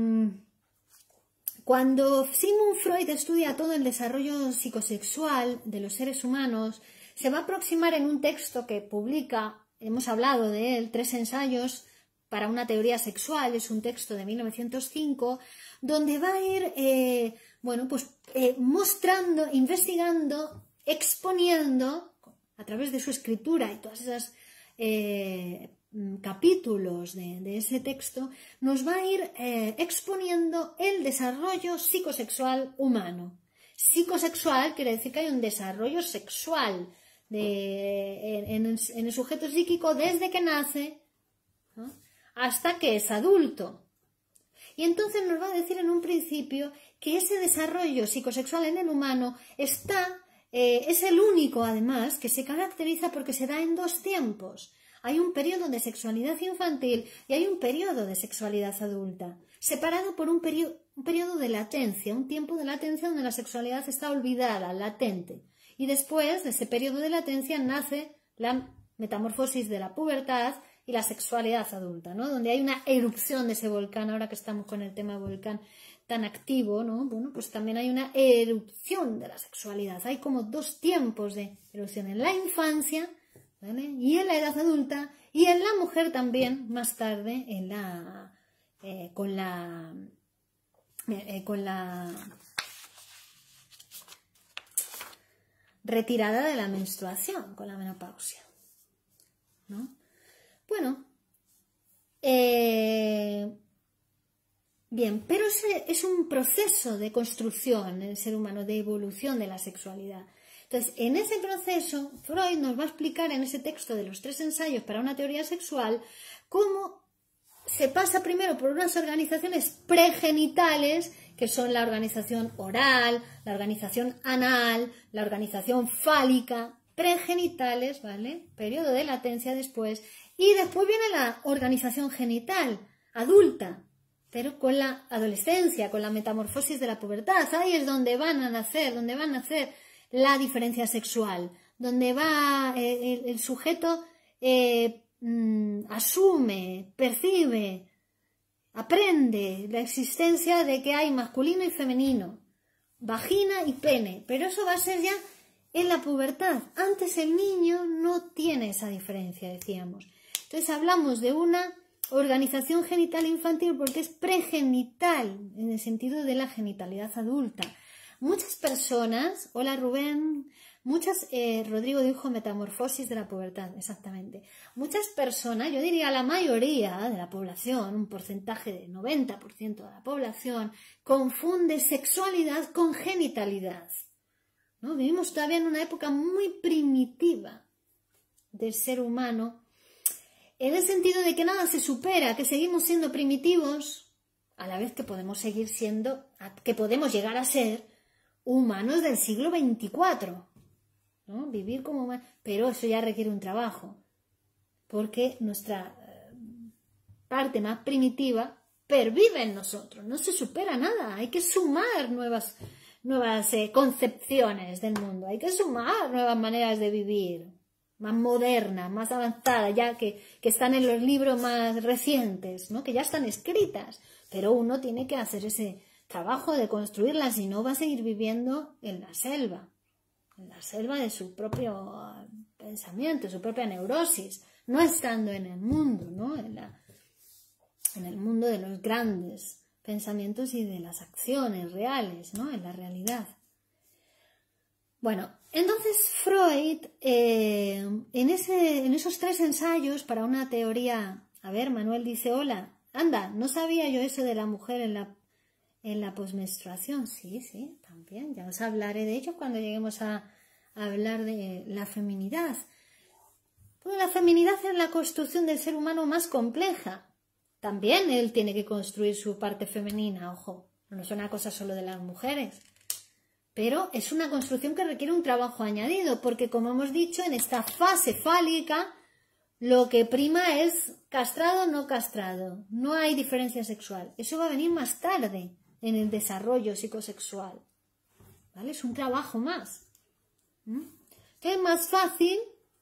cuando Sigmund Freud estudia todo el desarrollo psicosexual de los seres humanos, se va a aproximar en un texto que publica, hemos hablado de él, Tres ensayos para una teoría sexual, es un texto de mil novecientos cinco, donde va a ir, eh, bueno, pues eh, mostrando, investigando, exponiendo, a través de su escritura y todas esas eh, capítulos de, de ese texto, nos va a ir eh, exponiendo el desarrollo psicosexual humano. Psicosexual quiere decir que hay un desarrollo sexual de, en, en, en el sujeto psíquico desde que nace, ¿no?, hasta que es adulto. Y entonces nos va a decir en un principio que ese desarrollo psicosexual en el humano está, eh, es el único además que se caracteriza porque se da en dos tiempos. Hay un periodo de sexualidad infantil y hay un periodo de sexualidad adulta, separado por un, perio, un periodo de latencia, un tiempo de latencia donde la sexualidad está olvidada, latente. Y después de ese periodo de latencia nace la metamorfosis de la pubertad y la sexualidad adulta, ¿no? Donde hay una erupción de ese volcán, ahora que estamos con el tema volcán tan activo, ¿no? Bueno, pues también hay una erupción de la sexualidad. Hay como dos tiempos de erupción en la infancia, ¿vale? Y en la edad adulta, y en la mujer también, más tarde, en la, eh, con la, eh, con la retirada de la menstruación, con la menopausia, ¿no? Bueno, eh, bien, pero ese es un proceso de construcción en el ser humano, de evolución de la sexualidad. Entonces, en ese proceso, Freud nos va a explicar en ese texto de los tres ensayos para una teoría sexual cómo se pasa primero por unas organizaciones pregenitales, que son la organización oral, la organización anal, la organización fálica, pregenitales, ¿vale? Periodo de latencia después, y después viene la organización genital, adulta, pero con la adolescencia, con la metamorfosis de la pubertad. Ahí es donde van a nacer, donde van a nacer la diferencia sexual, donde va eh, el, el sujeto eh, mm, asume, percibe, aprende la existencia de que hay masculino y femenino, vagina y pene, pero eso va a ser ya en la pubertad. Antes el niño no tiene esa diferencia, decíamos. Entonces hablamos de una organización genital infantil porque es pregenital, en el sentido de la genitalidad adulta. Muchas personas, hola Rubén, muchas, eh, Rodrigo dijo metamorfosis de la pubertad, exactamente. Muchas personas, yo diría la mayoría de la población, un porcentaje de noventa por ciento de la población, confunde sexualidad con genitalidad, ¿no? Vivimos todavía en una época muy primitiva del ser humano, en el sentido de que nada se supera, que seguimos siendo primitivos, a la vez que podemos seguir siendo, que podemos llegar a ser humanos del siglo veinticuatro, ¿no? Vivir como humanos, pero eso ya requiere un trabajo, porque nuestra parte más primitiva pervive en nosotros, no se supera nada, hay que sumar nuevas, nuevas eh, concepciones del mundo, hay que sumar nuevas maneras de vivir, más modernas, más avanzadas, ya que, que están en los libros más recientes, ¿no? Que ya están escritas, pero uno tiene que hacer ese trabajo de construirlas, si no va a seguir viviendo en la selva, en la selva de su propio pensamiento, su propia neurosis, no estando en el mundo, ¿no? En, la, en el mundo de los grandes pensamientos y de las acciones reales, ¿no? En la realidad. Bueno, entonces Freud, eh, en, ese, en esos tres ensayos para una teoría, a ver, Manuel dice, hola, anda, no sabía yo eso de la mujer en la, en la posmenstruación. Sí, sí, también, ya os hablaré de ello cuando lleguemos a, a hablar de la feminidad. Pues la feminidad es la construcción del ser humano más compleja. También él tiene que construir su parte femenina, ojo, no es una cosa solo de las mujeres. Pero es una construcción que requiere un trabajo añadido, porque como hemos dicho, en esta fase fálica lo que prima es castrado o no castrado. No hay diferencia sexual. Eso va a venir más tarde en el desarrollo psicosexual, ¿vale? Es un trabajo más. ¿Mm? Es más fácil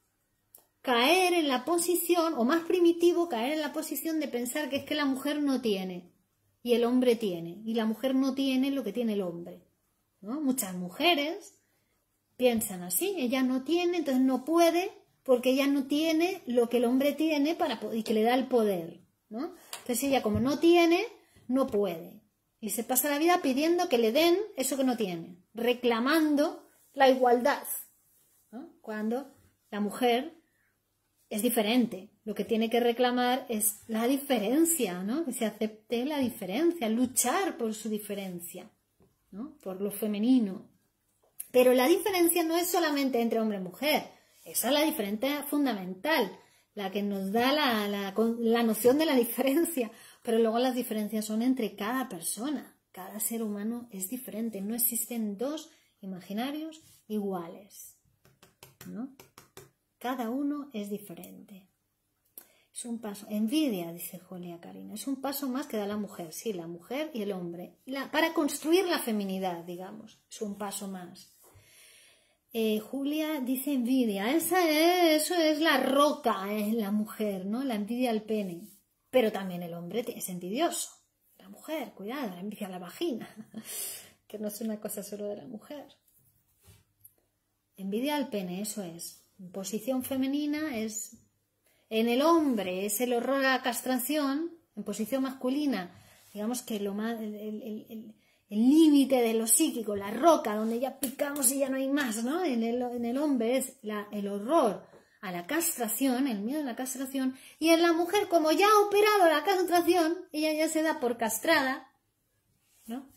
caer en la posición, o más primitivo, caer en la posición de pensar que es que la mujer no tiene y el hombre tiene, y la mujer no tiene lo que tiene el hombre, ¿no? Muchas mujeres piensan así, ella no tiene, entonces no puede, porque ella no tiene lo que el hombre tiene para, y que le da el poder, ¿no? Entonces ella, como no tiene, no puede. Y se pasa la vida pidiendo que le den eso que no tiene, reclamando la igualdad, ¿no? Cuando la mujer es diferente. Lo que tiene que reclamar es la diferencia, ¿no? Que se acepte la diferencia, luchar por su diferencia, ¿no? Por lo femenino. Pero la diferencia no es solamente entre hombre y mujer. Esa es la diferencia fundamental, la que nos da la, la, la noción de la diferencia. Pero luego las diferencias son entre cada persona. Cada ser humano es diferente. No existen dos imaginarios iguales, ¿no? Cada uno es diferente. Es un paso. Envidia, dice Julia Karina. Es un paso más que da la mujer. Sí, la mujer y el hombre. La, para construir la feminidad, digamos. Es un paso más. Eh, Julia dice envidia. Esa es, eso es la roca en la mujer, ¿no? La envidia al pene. Pero también el hombre es envidioso. La mujer, cuidado, la envidia a la vagina. Que no es una cosa solo de la mujer. Envidia al pene, eso es. En posición femenina es... En el hombre es el horror a la castración. En posición masculina, digamos que lo más... el, el, el, el límite de lo psíquico, la roca, donde ya picamos y ya no hay más, ¿no? En el, en el hombre es la, el horror a la castración, el miedo a la castración, y en la mujer, como ya ha operado la castración, ella ya se da por castrada, ¿no?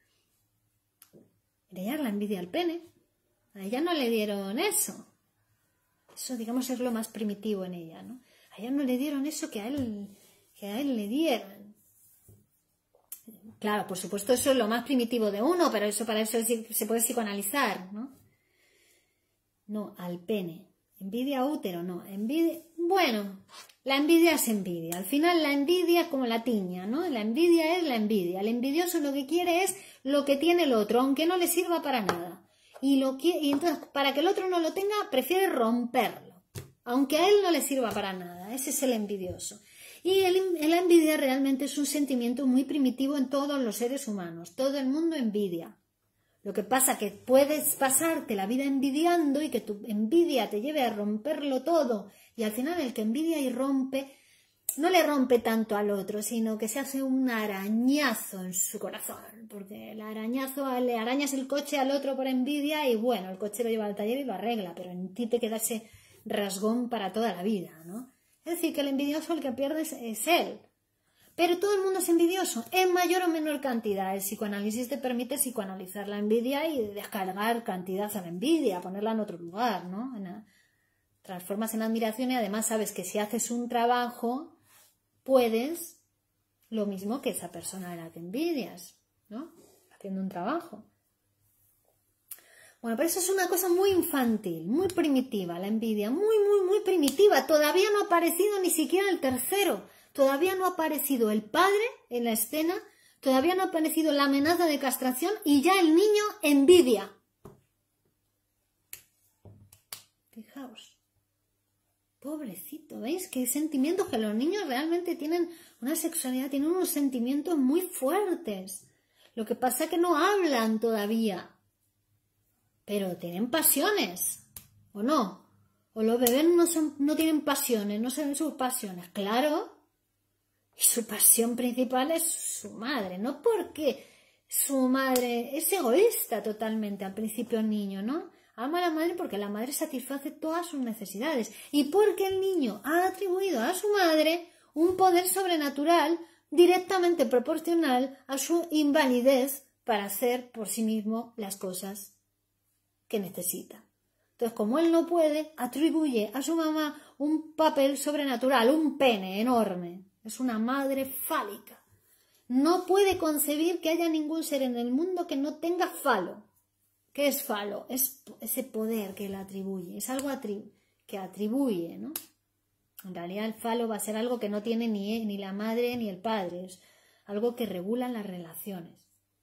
Ella la envidia al pene, a ella no le dieron eso, eso digamos es lo más primitivo en ella, ¿no? A ella no le dieron eso que a él, que a él le dieran. Claro, por supuesto eso es lo más primitivo de uno, pero eso para eso se puede psicoanalizar, ¿no? No, al pene. Envidia útero, no. Envidia, bueno, la envidia es envidia. Al final la envidia es como la tiña, ¿no? La envidia es la envidia. El envidioso lo que quiere es lo que tiene el otro, aunque no le sirva para nada. Y, lo que, y entonces, para que el otro no lo tenga, prefiere romperlo, aunque a él no le sirva para nada. Ese es el envidioso. Y el, la envidia realmente es un sentimiento muy primitivo en todos los seres humanos. Todo el mundo envidia. Lo que pasa es que puedes pasarte la vida envidiando y que tu envidia te lleve a romperlo todo. Y al final el que envidia y rompe, no le rompe tanto al otro, sino que se hace un arañazo en su corazón. Porque el arañazo, le arañas el coche al otro por envidia y bueno, el coche lo lleva al taller y lo arregla. Pero en ti te queda ese rasgón para toda la vida, ¿no? Es decir, que el envidioso el que pierde es, es él. Pero todo el mundo es envidioso, en mayor o menor cantidad. El psicoanálisis te permite psicoanalizar la envidia y descargar cantidad a la envidia, ponerla en otro lugar, ¿no? En la, transformas en admiración y además sabes que si haces un trabajo, puedes lo mismo que esa persona a la que envidias, ¿no? Haciendo un trabajo. Bueno, pero eso es una cosa muy infantil, muy primitiva, la envidia, muy, muy, muy primitiva. Todavía no ha aparecido ni siquiera el tercero. Todavía no ha aparecido el padre en la escena, todavía no ha aparecido la amenaza de castración y ya el niño envidia. Fijaos. Pobrecito, ¿veis? Qué sentimientos, que los niños realmente tienen una sexualidad, tienen unos sentimientos muy fuertes. Lo que pasa es que no hablan todavía. Pero tienen pasiones, ¿o no? O los bebés no, son, no tienen pasiones, no saben sus pasiones. Claro, y su pasión principal es su madre, no porque su madre es egoísta totalmente al principio el niño, ¿no? Ama a la madre porque la madre satisface todas sus necesidades y porque el niño ha atribuido a su madre un poder sobrenatural directamente proporcional a su invalidez para hacer por sí mismo las cosas que necesita. Entonces, como él no puede, atribuye a su mamá un papel sobrenatural, un pene enorme. Es una madre fálica. No puede concebir que haya ningún ser en el mundo que no tenga falo. ¿Qué es falo? Es ese poder que él atribuye. Es algo atribu- que atribuye, ¿no? En realidad el falo va a ser algo que no tiene ni, ni la madre ni el padre. Es algo que regula las relaciones.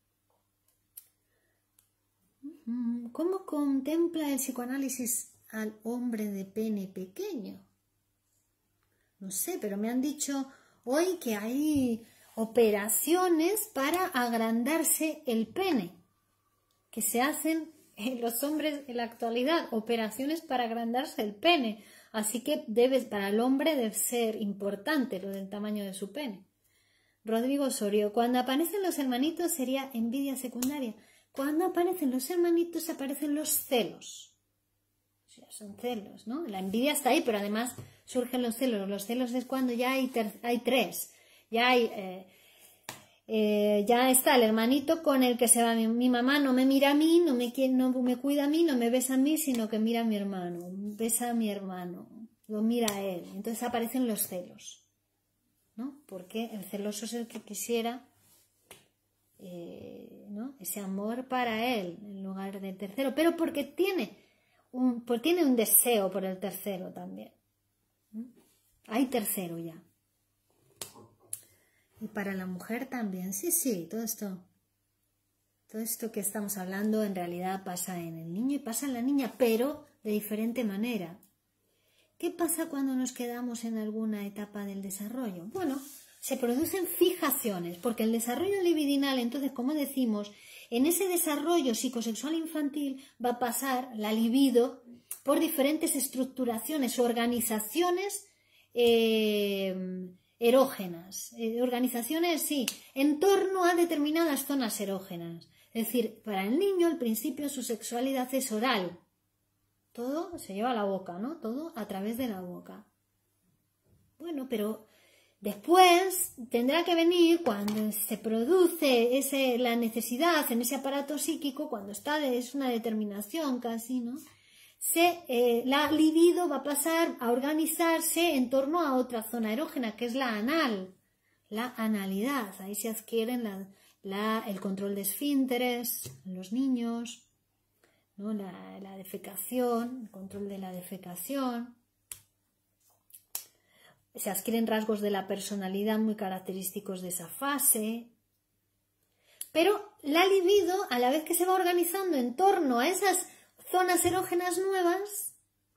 ¿Cómo contempla el psicoanálisis al hombre de pene pequeño? No sé, pero me han dicho hoy que hay operaciones para agrandarse el pene, que se hacen en los hombres en la actualidad, operaciones para agrandarse el pene. Así que debe, para el hombre debe ser importante lo del tamaño de su pene. Rodrigo Osorio, cuando aparecen los hermanitos sería envidia secundaria. Cuando aparecen los hermanitos aparecen los celos. O sea, son celos, ¿no? La envidia está ahí, pero además surgen los celos. Los celos es cuando ya hay, ter- hay tres. Ya hay... Eh, eh, ya está el hermanito con el que se va. Mi, mi mamá no me mira a mí, no me, no me cuida a mí, no me besa a mí, sino que mira a mi hermano. Besa a mi hermano. Lo mira a él. Entonces aparecen los celos, ¿no? Porque el celoso es el que quisiera... Eh, ¿no? ese amor para él en lugar del tercero, pero porque tiene un, porque tiene un deseo por el tercero también. ¿Mm? Hay tercero ya. Y para la mujer también, sí, sí, todo esto. Todo esto que estamos hablando en realidad pasa en el niño y pasa en la niña, pero de diferente manera. ¿Qué pasa cuando nos quedamos en alguna etapa del desarrollo? Bueno, se producen fijaciones, porque el desarrollo libidinal, entonces, como decimos, en ese desarrollo psicosexual infantil va a pasar la libido por diferentes estructuraciones, organizaciones eh, erógenas, eh, organizaciones, sí, en torno a determinadas zonas erógenas. Es decir, para el niño al principio su sexualidad es oral. Todo se lleva a la boca, ¿no? Todo a través de la boca. Bueno, pero después tendrá que venir cuando se produce ese, la necesidad en ese aparato psíquico, cuando está, es una determinación casi, ¿no? Se, eh, la libido va a pasar a organizarse en torno a otra zona erógena, que es la anal, la analidad. Ahí se adquieren la, la, el control de esfínteres en los niños, ¿no? la, la defecación, el control de la defecación. Se adquieren rasgos de la personalidad muy característicos de esa fase. Pero la libido, a la vez que se va organizando en torno a esas zonas erógenas nuevas,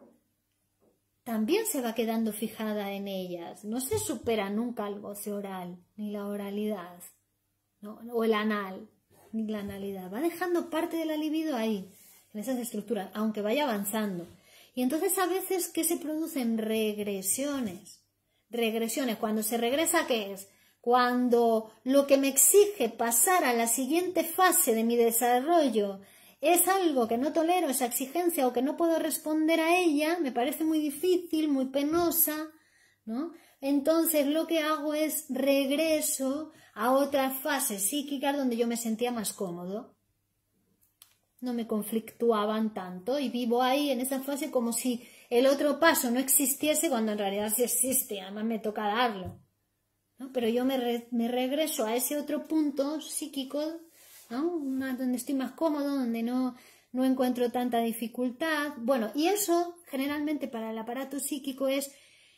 también se va quedando fijada en ellas. No se supera nunca el goce oral, ni la oralidad, ¿no? O el anal, ni la analidad. Va dejando parte de la libido ahí, en esas estructuras, aunque vaya avanzando. Y entonces a veces que se producen regresiones. Regresiones, cuando se regresa, ¿qué es? Cuando lo que me exige pasar a la siguiente fase de mi desarrollo es algo que no tolero, esa exigencia, o que no puedo responder a ella, me parece muy difícil, muy penosa, ¿no? Entonces lo que hago es regreso a otras fases psíquicas donde yo me sentía más cómodo. No me conflictuaban tanto y vivo ahí en esa fase como si el otro paso no existiese, cuando en realidad sí existe, además me toca darlo, ¿no? Pero yo me, re, me regreso a ese otro punto psíquico, ¿no? Una, donde estoy más cómodo, donde no, no encuentro tanta dificultad. Bueno, y eso generalmente para el aparato psíquico es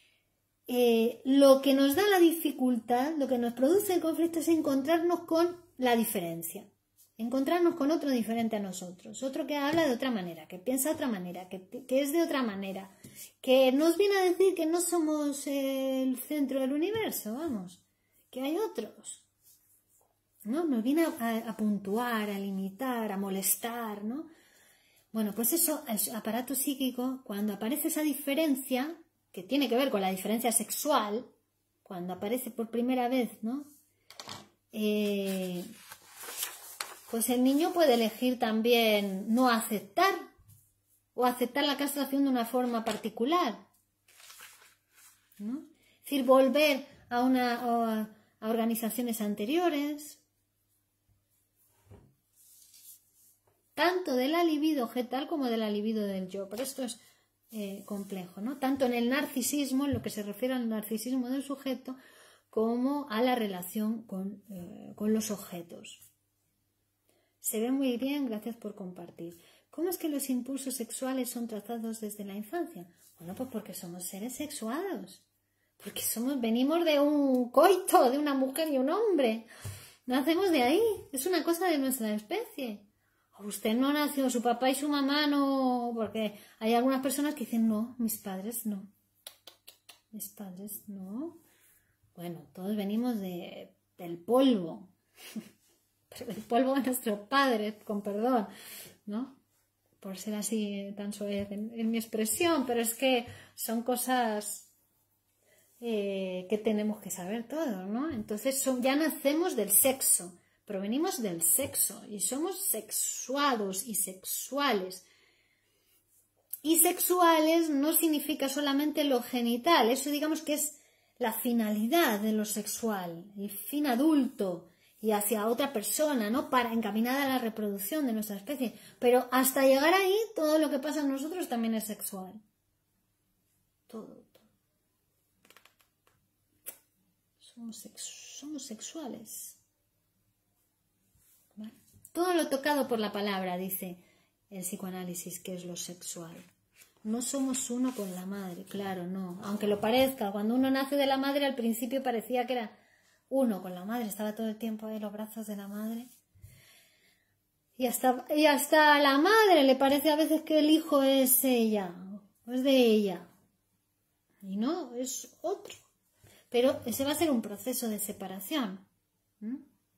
eh, lo que nos da la dificultad, lo que nos produce el conflicto es encontrarnos con la diferencia, encontrarnos con otro diferente a nosotros, otro que habla de otra manera, que piensa de otra manera, que, que es de otra manera, que nos viene a decir que no somos el centro del universo, vamos, que hay otros. ¿No? Nos viene a, a puntuar, a limitar, a molestar, ¿no? Bueno, pues eso, el aparato psíquico, cuando aparece esa diferencia, que tiene que ver con la diferencia sexual, cuando aparece por primera vez, ¿no? Eh, pues el niño puede elegir también no aceptar, o aceptar la castración de una forma particular, ¿no? Es decir, volver a, una, a, a organizaciones anteriores, tanto de la libido objetal como de la libido del yo. Pero esto es eh, complejo, ¿no? Tanto en el narcisismo, en lo que se refiere al narcisismo del sujeto, como a la relación con, eh, con los objetos. Se ve muy bien, gracias por compartir. ¿Cómo es que los impulsos sexuales son tratados desde la infancia? Bueno, pues porque somos seres sexuados. Porque somos, venimos de un coito, de una mujer y un hombre. Nacemos de ahí. Es una cosa de nuestra especie. Usted no nació, su papá y su mamá no, porque hay algunas personas que dicen, no, mis padres no, mis padres no. Bueno, todos venimos de, del polvo, pero del polvo de nuestros padres, con perdón, ¿no? Por ser así tan soez en, en mi expresión, pero es que son cosas eh, que tenemos que saber todos, ¿no? Entonces son, ya nacemos del sexo. Provenimos del sexo y somos sexuados y sexuales. Y sexuales no significa solamente lo genital, eso digamos que es la finalidad de lo sexual, el fin adulto y hacia otra persona, ¿no? Para encaminada a la reproducción de nuestra especie. Pero hasta llegar ahí, todo lo que pasa en nosotros también es sexual. Todo. todo. Somos, sex, somos sexuales. ¿Vale? Todo lo tocado por la palabra, dice el psicoanálisis, que es lo sexual. No somos uno con la madre, claro, no. Aunque lo parezca, cuando uno nace de la madre, al principio parecía que era uno con la madre, estaba todo el tiempo ahí en los brazos de la madre. Y hasta, y hasta a la madre le parece a veces que el hijo es ella, es de ella. Y no, es otro. Pero ese va a ser un proceso de separación. ¿Mm?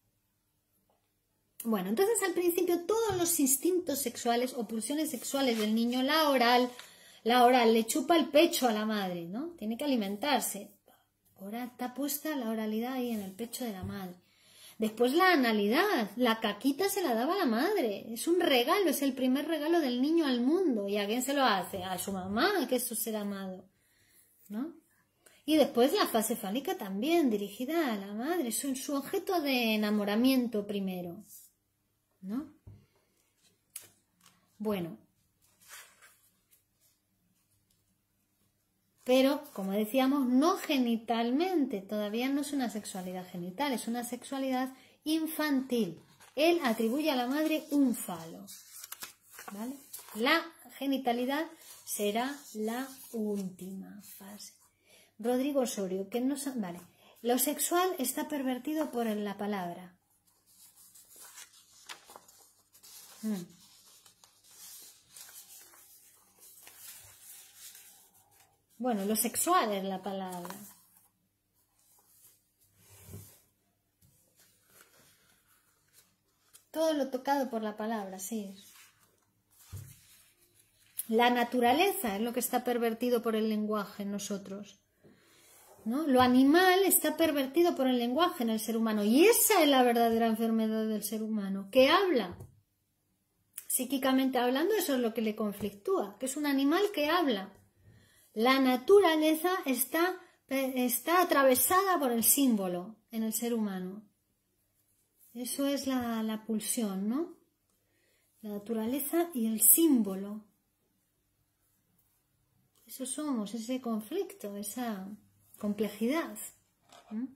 Bueno, entonces al principio todos los instintos sexuales o pulsiones sexuales del niño, la oral, la oral le chupa el pecho a la madre, ¿no? Tiene que alimentarse. Ahora está puesta la oralidad ahí en el pecho de la madre. Después la analidad, la caquita se la daba a la madre. Es un regalo, es el primer regalo del niño al mundo. ¿Y a quién se lo hace? A su mamá, que eso será amado, ¿no? Y después la fase fálica también, dirigida a la madre. Es su objeto de enamoramiento primero, ¿no? Bueno. Pero, como decíamos, no genitalmente. Todavía no es una sexualidad genital, es una sexualidad infantil. Él atribuye a la madre un falo, ¿vale? La genitalidad será la última fase. Rodrigo Osorio, que no sabe... Vale. Lo sexual está pervertido por la palabra. Hmm. Bueno, lo sexual es la palabra. Todo lo tocado por la palabra, sí. La naturaleza es lo que está pervertido por el lenguaje en nosotros, ¿no? Lo animal está pervertido por el lenguaje en el ser humano. Y esa es la verdadera enfermedad del ser humano, que habla. Psíquicamente hablando, eso es lo que le conflictúa, que es un animal que habla. La naturaleza está, está atravesada por el símbolo en el ser humano. Eso es la, la pulsión, ¿no? La naturaleza y el símbolo. Eso somos, ese conflicto, esa complejidad. ¿Mm?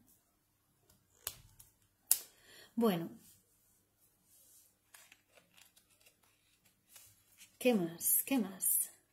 Bueno. ¿Qué más? ¿Qué más?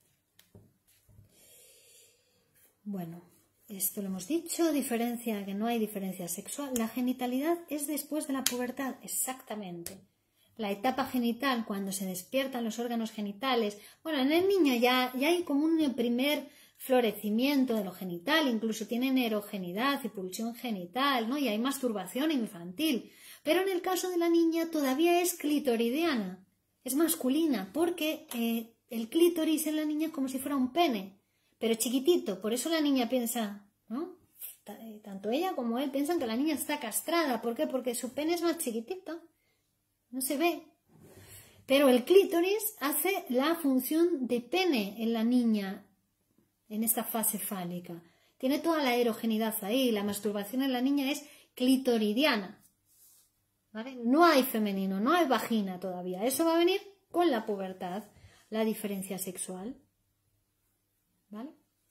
Bueno, esto lo hemos dicho, diferencia, que no hay diferencia sexual. La genitalidad es después de la pubertad, exactamente. La etapa genital, cuando se despiertan los órganos genitales. Bueno, en el niño ya, ya hay como un primer florecimiento de lo genital, incluso tienen erogenidad y pulsión genital, ¿no? Y hay masturbación infantil. Pero en el caso de la niña todavía es clitoridiana, es masculina, porque eh, el clítoris en la niña es como si fuera un pene. Pero chiquitito, por eso la niña piensa, ¿no? Tanto ella como él piensan que la niña está castrada. ¿Por qué? Porque su pene es más chiquitito, no se ve. Pero el clítoris hace la función de pene en la niña, en esta fase fálica. Tiene toda la erogenidad ahí, la masturbación en la niña es clitoridiana, ¿vale? No hay femenino, no hay vagina todavía. Eso va a venir con la pubertad, la diferencia sexual. ¿Vale?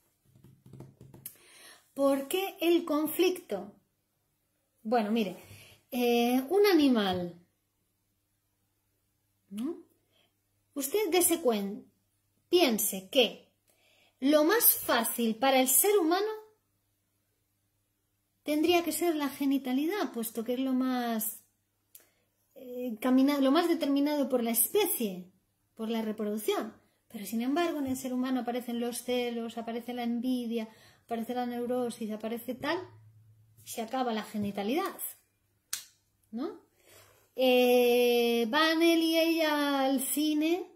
¿Por qué el conflicto? Bueno, mire, eh, un animal, ¿no? Usted dése cuenta, piense que lo más fácil para el ser humano tendría que ser la genitalidad, puesto que es lo más, eh, caminado, lo más determinado por la especie, por la reproducción. Pero sin embargo en el ser humano aparecen los celos, aparece la envidia, aparece la neurosis, aparece tal, se acaba la genitalidad, ¿no? Eh, van él y ella al cine,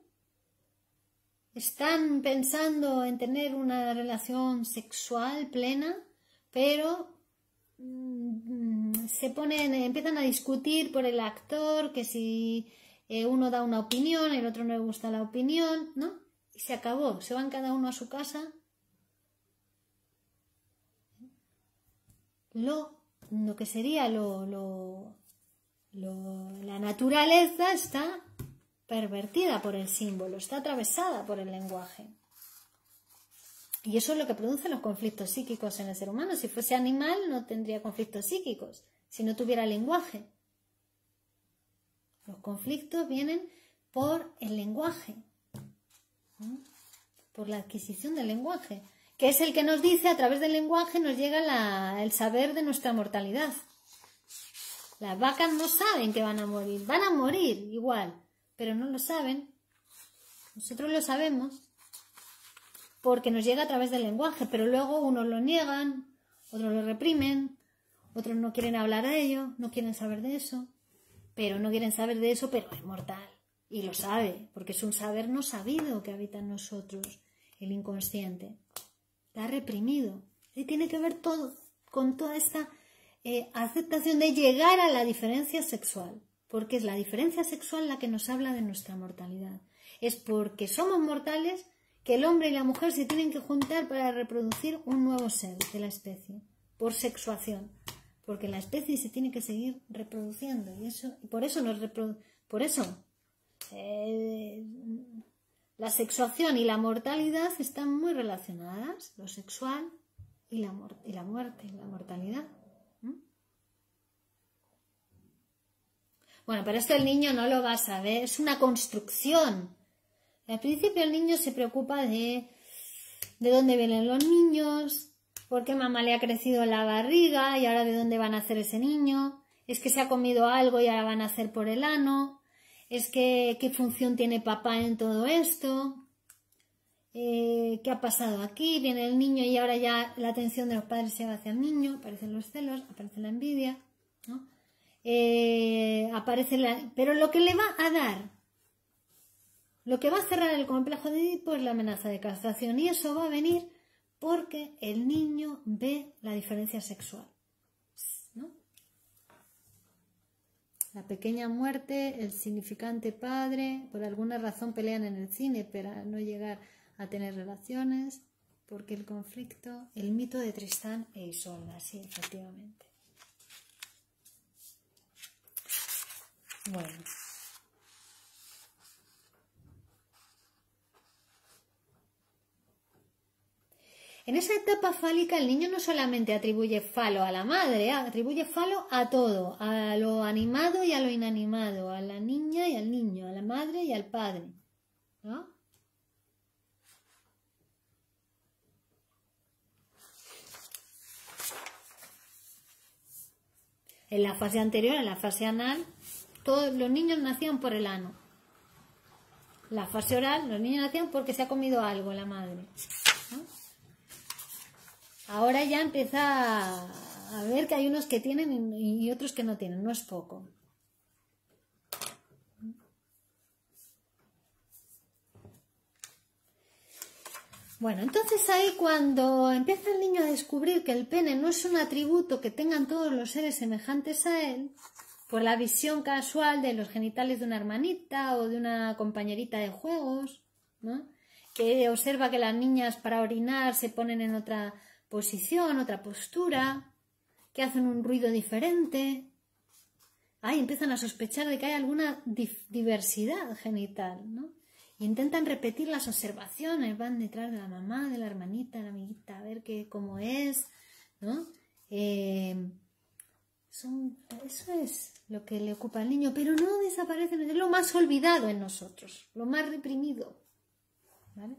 están pensando en tener una relación sexual plena, pero mmm, se ponen, empiezan a discutir por el actor, que si eh, uno da una opinión, el otro no le gusta la opinión, ¿no? Y se acabó, se van cada uno a su casa. Lo, lo que sería lo, lo, lo, la naturaleza está pervertida por el símbolo, está atravesada por el lenguaje. Y eso es lo que produce los conflictos psíquicos en el ser humano. Si fuese animal no tendría conflictos psíquicos, si no tuviera lenguaje. Los conflictos vienen por el lenguaje, ¿no? Por la adquisición del lenguaje, que es el que nos dice, a través del lenguaje nos llega la, el saber de nuestra mortalidad. Las vacas no saben que van a morir, van a morir igual, pero no lo saben. Nosotros lo sabemos porque nos llega a través del lenguaje, pero luego unos lo niegan, otros lo reprimen, otros no quieren hablar de ello, no quieren saber de eso, pero no quieren saber de eso, pero es mortal. Y lo sabe, porque es un saber no sabido que habita en nosotros, el inconsciente. Está reprimido. Y tiene que ver todo con toda esta eh, aceptación de llegar a la diferencia sexual, porque es la diferencia sexual la que nos habla de nuestra mortalidad. Es porque somos mortales que el hombre y la mujer se tienen que juntar para reproducir un nuevo ser de la especie, por sexuación, porque la especie se tiene que seguir reproduciendo, y eso, y por eso nos reprodu por eso eh, la sexuación y la mortalidad están muy relacionadas, lo sexual y la, y la muerte, y la mortalidad. ¿Mm? Bueno, pero esto el niño no lo va a saber, es una construcción. Al principio el niño se preocupa de, de dónde vienen los niños, por qué mamá le ha crecido la barriga y ahora de dónde van a nacer ese niño, es que se ha comido algo y ahora van a nacer por el ano, es que qué función tiene papá en todo esto, eh, qué ha pasado aquí, viene el niño y ahora ya la atención de los padres se va hacia el niño, aparecen los celos, aparece la envidia, ¿no? eh, aparece la... pero lo que le va a dar, lo que va a cerrar el complejo de Edipo es la amenaza de castración, y eso va a venir porque el niño ve la diferencia sexual, ¿no? La pequeña muerte, el significante padre, por alguna razón pelean en el cine para no llegar a tener relaciones, porque el conflicto, el mito de Tristán e Isolda, sí, efectivamente. Bueno. En esa etapa fálica el niño no solamente atribuye falo a la madre, atribuye falo a todo, a lo animado y a lo inanimado, a la niña y al niño, a la madre y al padre, ¿no? En la fase anterior, en la fase anal, todos los niños nacían por el ano. La fase oral, los niños nacían porque se ha comido algo la madre, ¿no? Ahora ya empieza a ver que hay unos que tienen y otros que no tienen, no es poco. Bueno, entonces ahí cuando empieza el niño a descubrir que el pene no es un atributo que tengan todos los seres semejantes a él, por la visión casual de los genitales de una hermanita o de una compañerita de juegos, ¿no? Que observa que las niñas para orinar se ponen en otra posición, otra postura, que hacen un ruido diferente. Ahí empiezan a sospechar de que hay alguna diversidad genital, ¿no? Y intentan repetir las observaciones, van detrás de la mamá, de la hermanita, de la amiguita, a ver qué, cómo es, ¿no? Eh, son, eso es lo que le ocupa al niño, pero no desaparece, es lo más olvidado en nosotros, lo más reprimido, ¿vale?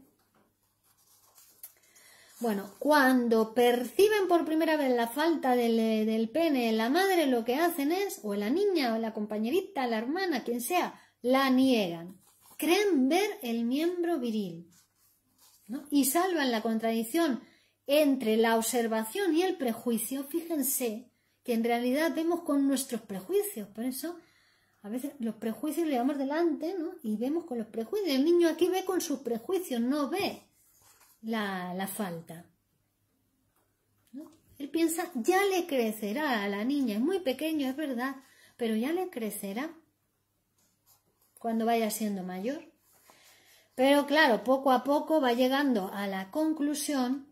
Bueno, cuando perciben por primera vez la falta del, del pene en la madre, lo que hacen es, o la niña, o la compañerita, la hermana, quien sea, la niegan. Creen ver el miembro viril, ¿no? Y salvan la contradicción entre la observación y el prejuicio. Fíjense que en realidad vemos con nuestros prejuicios, por eso a veces los prejuicios le llevamos delante, ¿no? Y vemos con los prejuicios. El niño aquí ve con sus prejuicios, no ve La, la falta, ¿no? Él piensa, ya le crecerá a la niña, es muy pequeño, es verdad, pero ya le crecerá cuando vaya siendo mayor. Pero claro, poco a poco va llegando a la conclusión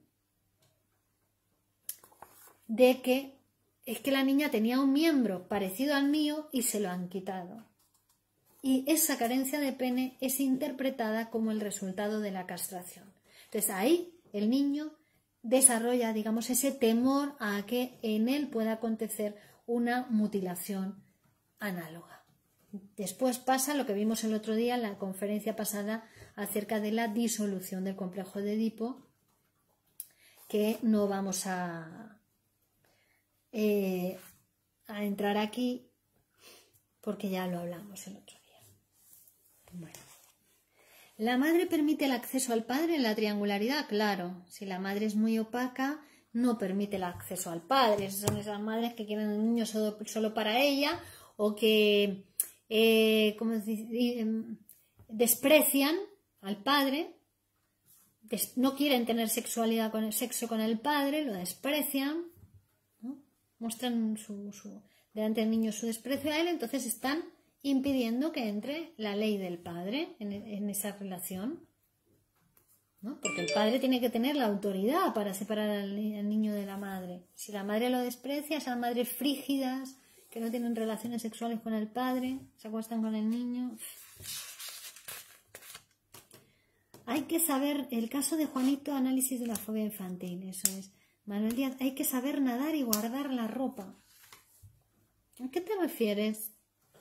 de que es que la niña tenía un miembro parecido al mío y se lo han quitado. Y esa carencia de pene es interpretada como el resultado de la castración. Entonces ahí el niño desarrolla, digamos, ese temor a que en él pueda acontecer una mutilación análoga. Después pasa lo que vimos el otro día en la conferencia pasada acerca de la disolución del complejo de Edipo, que no vamos a, eh, a entrar aquí porque ya lo hablamos el otro día. Bueno. ¿La madre permite el acceso al padre en la triangularidad? Claro, si la madre es muy opaca, no permite el acceso al padre. Son esas madres que quieren un niño solo, solo para ella o que eh, ¿cómo decir? desprecian al padre, des, no quieren tener sexualidad con el sexo con el padre, lo desprecian, ¿no? Muestran su, su, delante del niño su desprecio a él, entonces están impidiendo que entre la ley del padre en, en esa relación, ¿no? Porque el padre tiene que tener la autoridad para separar al, al niño de la madre. Si la madre lo desprecia, esas madres frígidas que no tienen relaciones sexuales con el padre, se acuestan con el niño. Hay que saber, el caso de Juanito, análisis de la fobia infantil, eso es. Manuel Díaz, hay que saber nadar y guardar la ropa. ¿A qué te refieres?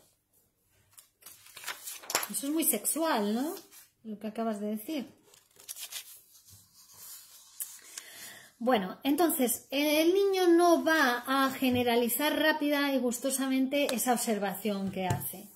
Eso es muy sexual, ¿no? Lo que acabas de decir. Bueno, entonces, el niño no va a generalizar rápida y gustosamente esa observación que hace.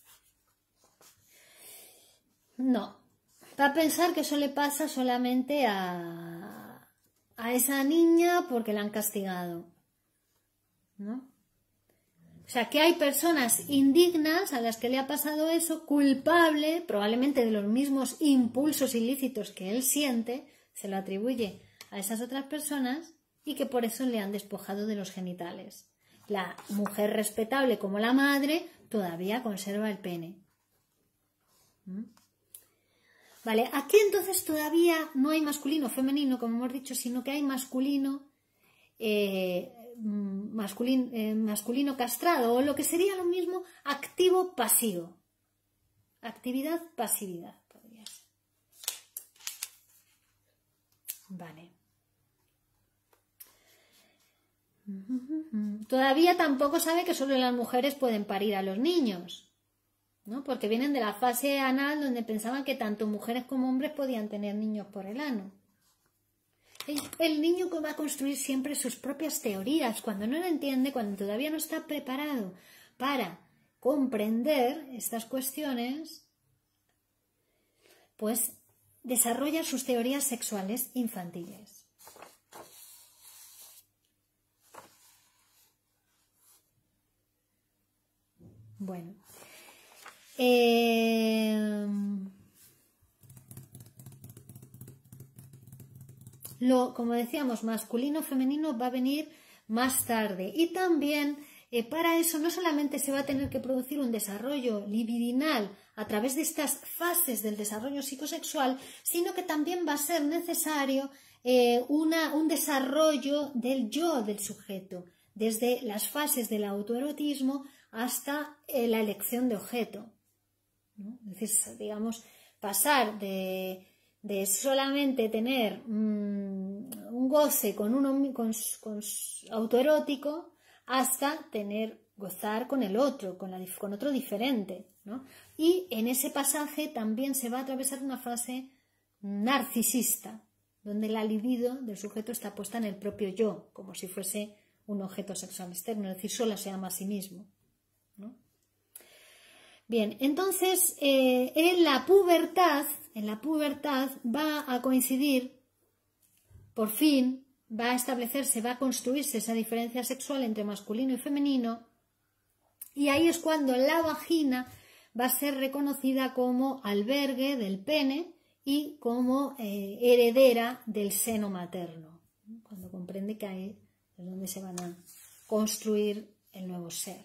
No. Va a pensar que eso le pasa solamente a, a esa niña porque la han castigado, ¿no? O sea, que hay personas indignas a las que le ha pasado eso, culpable, probablemente de los mismos impulsos ilícitos que él siente, se lo atribuye a esas otras personas y que por eso le han despojado de los genitales. La mujer respetable como la madre todavía conserva el pene. ¿Mm? Vale, aquí entonces todavía no hay masculino, femenino, como hemos dicho, sino que hay masculino, eh, masculino, eh, masculino castrado, o lo que sería lo mismo, activo-pasivo. Actividad-pasividad, podría ser. Vale. Todavía tampoco sabe que solo las mujeres pueden parir a los niños, ¿no? Porque vienen de la fase anal donde pensaban que tanto mujeres como hombres podían tener niños por el ano. El, el niño va a construir siempre sus propias teorías. Cuando no lo entiende, cuando todavía no está preparado para comprender estas cuestiones, pues desarrolla sus teorías sexuales infantiles. Bueno. Eh, lo, como decíamos, masculino, femenino va a venir más tarde. Y también eh, para eso no solamente se va a tener que producir un desarrollo libidinal a través de estas fases del desarrollo psicosexual, sino que también va a ser necesario eh, una, un desarrollo del yo del sujeto, desde las fases del autoerotismo hasta eh, la elección de objeto, ¿no? Es decir, digamos, pasar de, de solamente tener mmm, un goce con uno con, con autoerótico hasta tener gozar con el otro, con, la, con otro diferente, ¿no? Y en ese pasaje también se va a atravesar una fase narcisista, donde la libido del sujeto está puesta en el propio yo, como si fuese un objeto sexual externo, es decir, solo se ama a sí mismo, ¿no? Bien, entonces eh, en la pubertad, en la pubertad va a coincidir, por fin, va a establecerse, va a construirse esa diferencia sexual entre masculino y femenino, y ahí es cuando la vagina va a ser reconocida como albergue del pene y como eh, heredera del seno materno, ¿no? Cuando comprende que ahí es donde se van a construir el nuevo ser.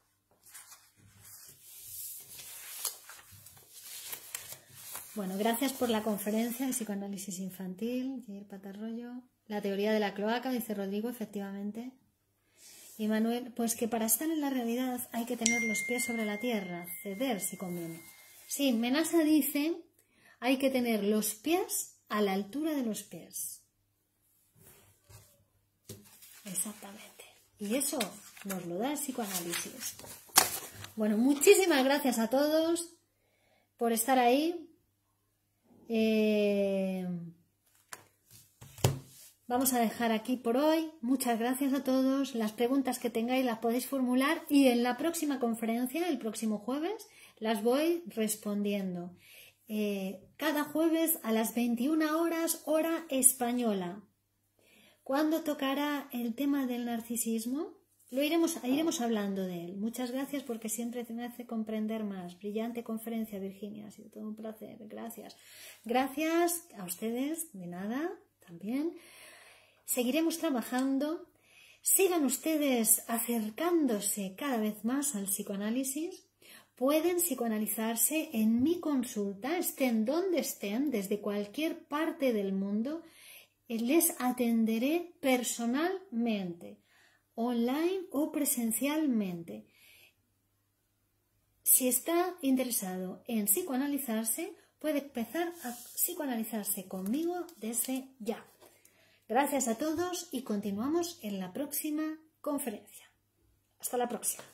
Bueno, gracias por la conferencia de psicoanálisis infantil, Jair Patarroyo. La teoría de la cloaca, dice Rodrigo, efectivamente. Y Manuel, pues que para estar en la realidad hay que tener los pies sobre la tierra, ceder si conviene. Sí, Menasa dice, hay que tener los pies a la altura de los pies. Exactamente. Y eso nos lo da el psicoanálisis. Bueno, muchísimas gracias a todos por estar ahí. Eh, vamos a dejar aquí por hoy. Muchas gracias a todos. Las preguntas que tengáis las podéis formular y en la próxima conferencia, el próximo jueves, las voy respondiendo. Eh, cada jueves a las veintiuna horas, hora española. ¿Cuándo tocará el tema del narcisismo? Lo iremos, iremos hablando de él. Muchas gracias porque siempre me hace comprender más. Brillante conferencia, Virginia. Ha sido todo un placer. Gracias. Gracias a ustedes. De nada, también. Seguiremos trabajando. Sigan ustedes acercándose cada vez más al psicoanálisis. Pueden psicoanalizarse en mi consulta, estén donde estén, desde cualquier parte del mundo. Les atenderé personalmente, online o presencialmente. Si está interesado en psicoanalizarse, puede empezar a psicoanalizarse conmigo desde ya. Gracias a todos y continuamos en la próxima conferencia. Hasta la próxima.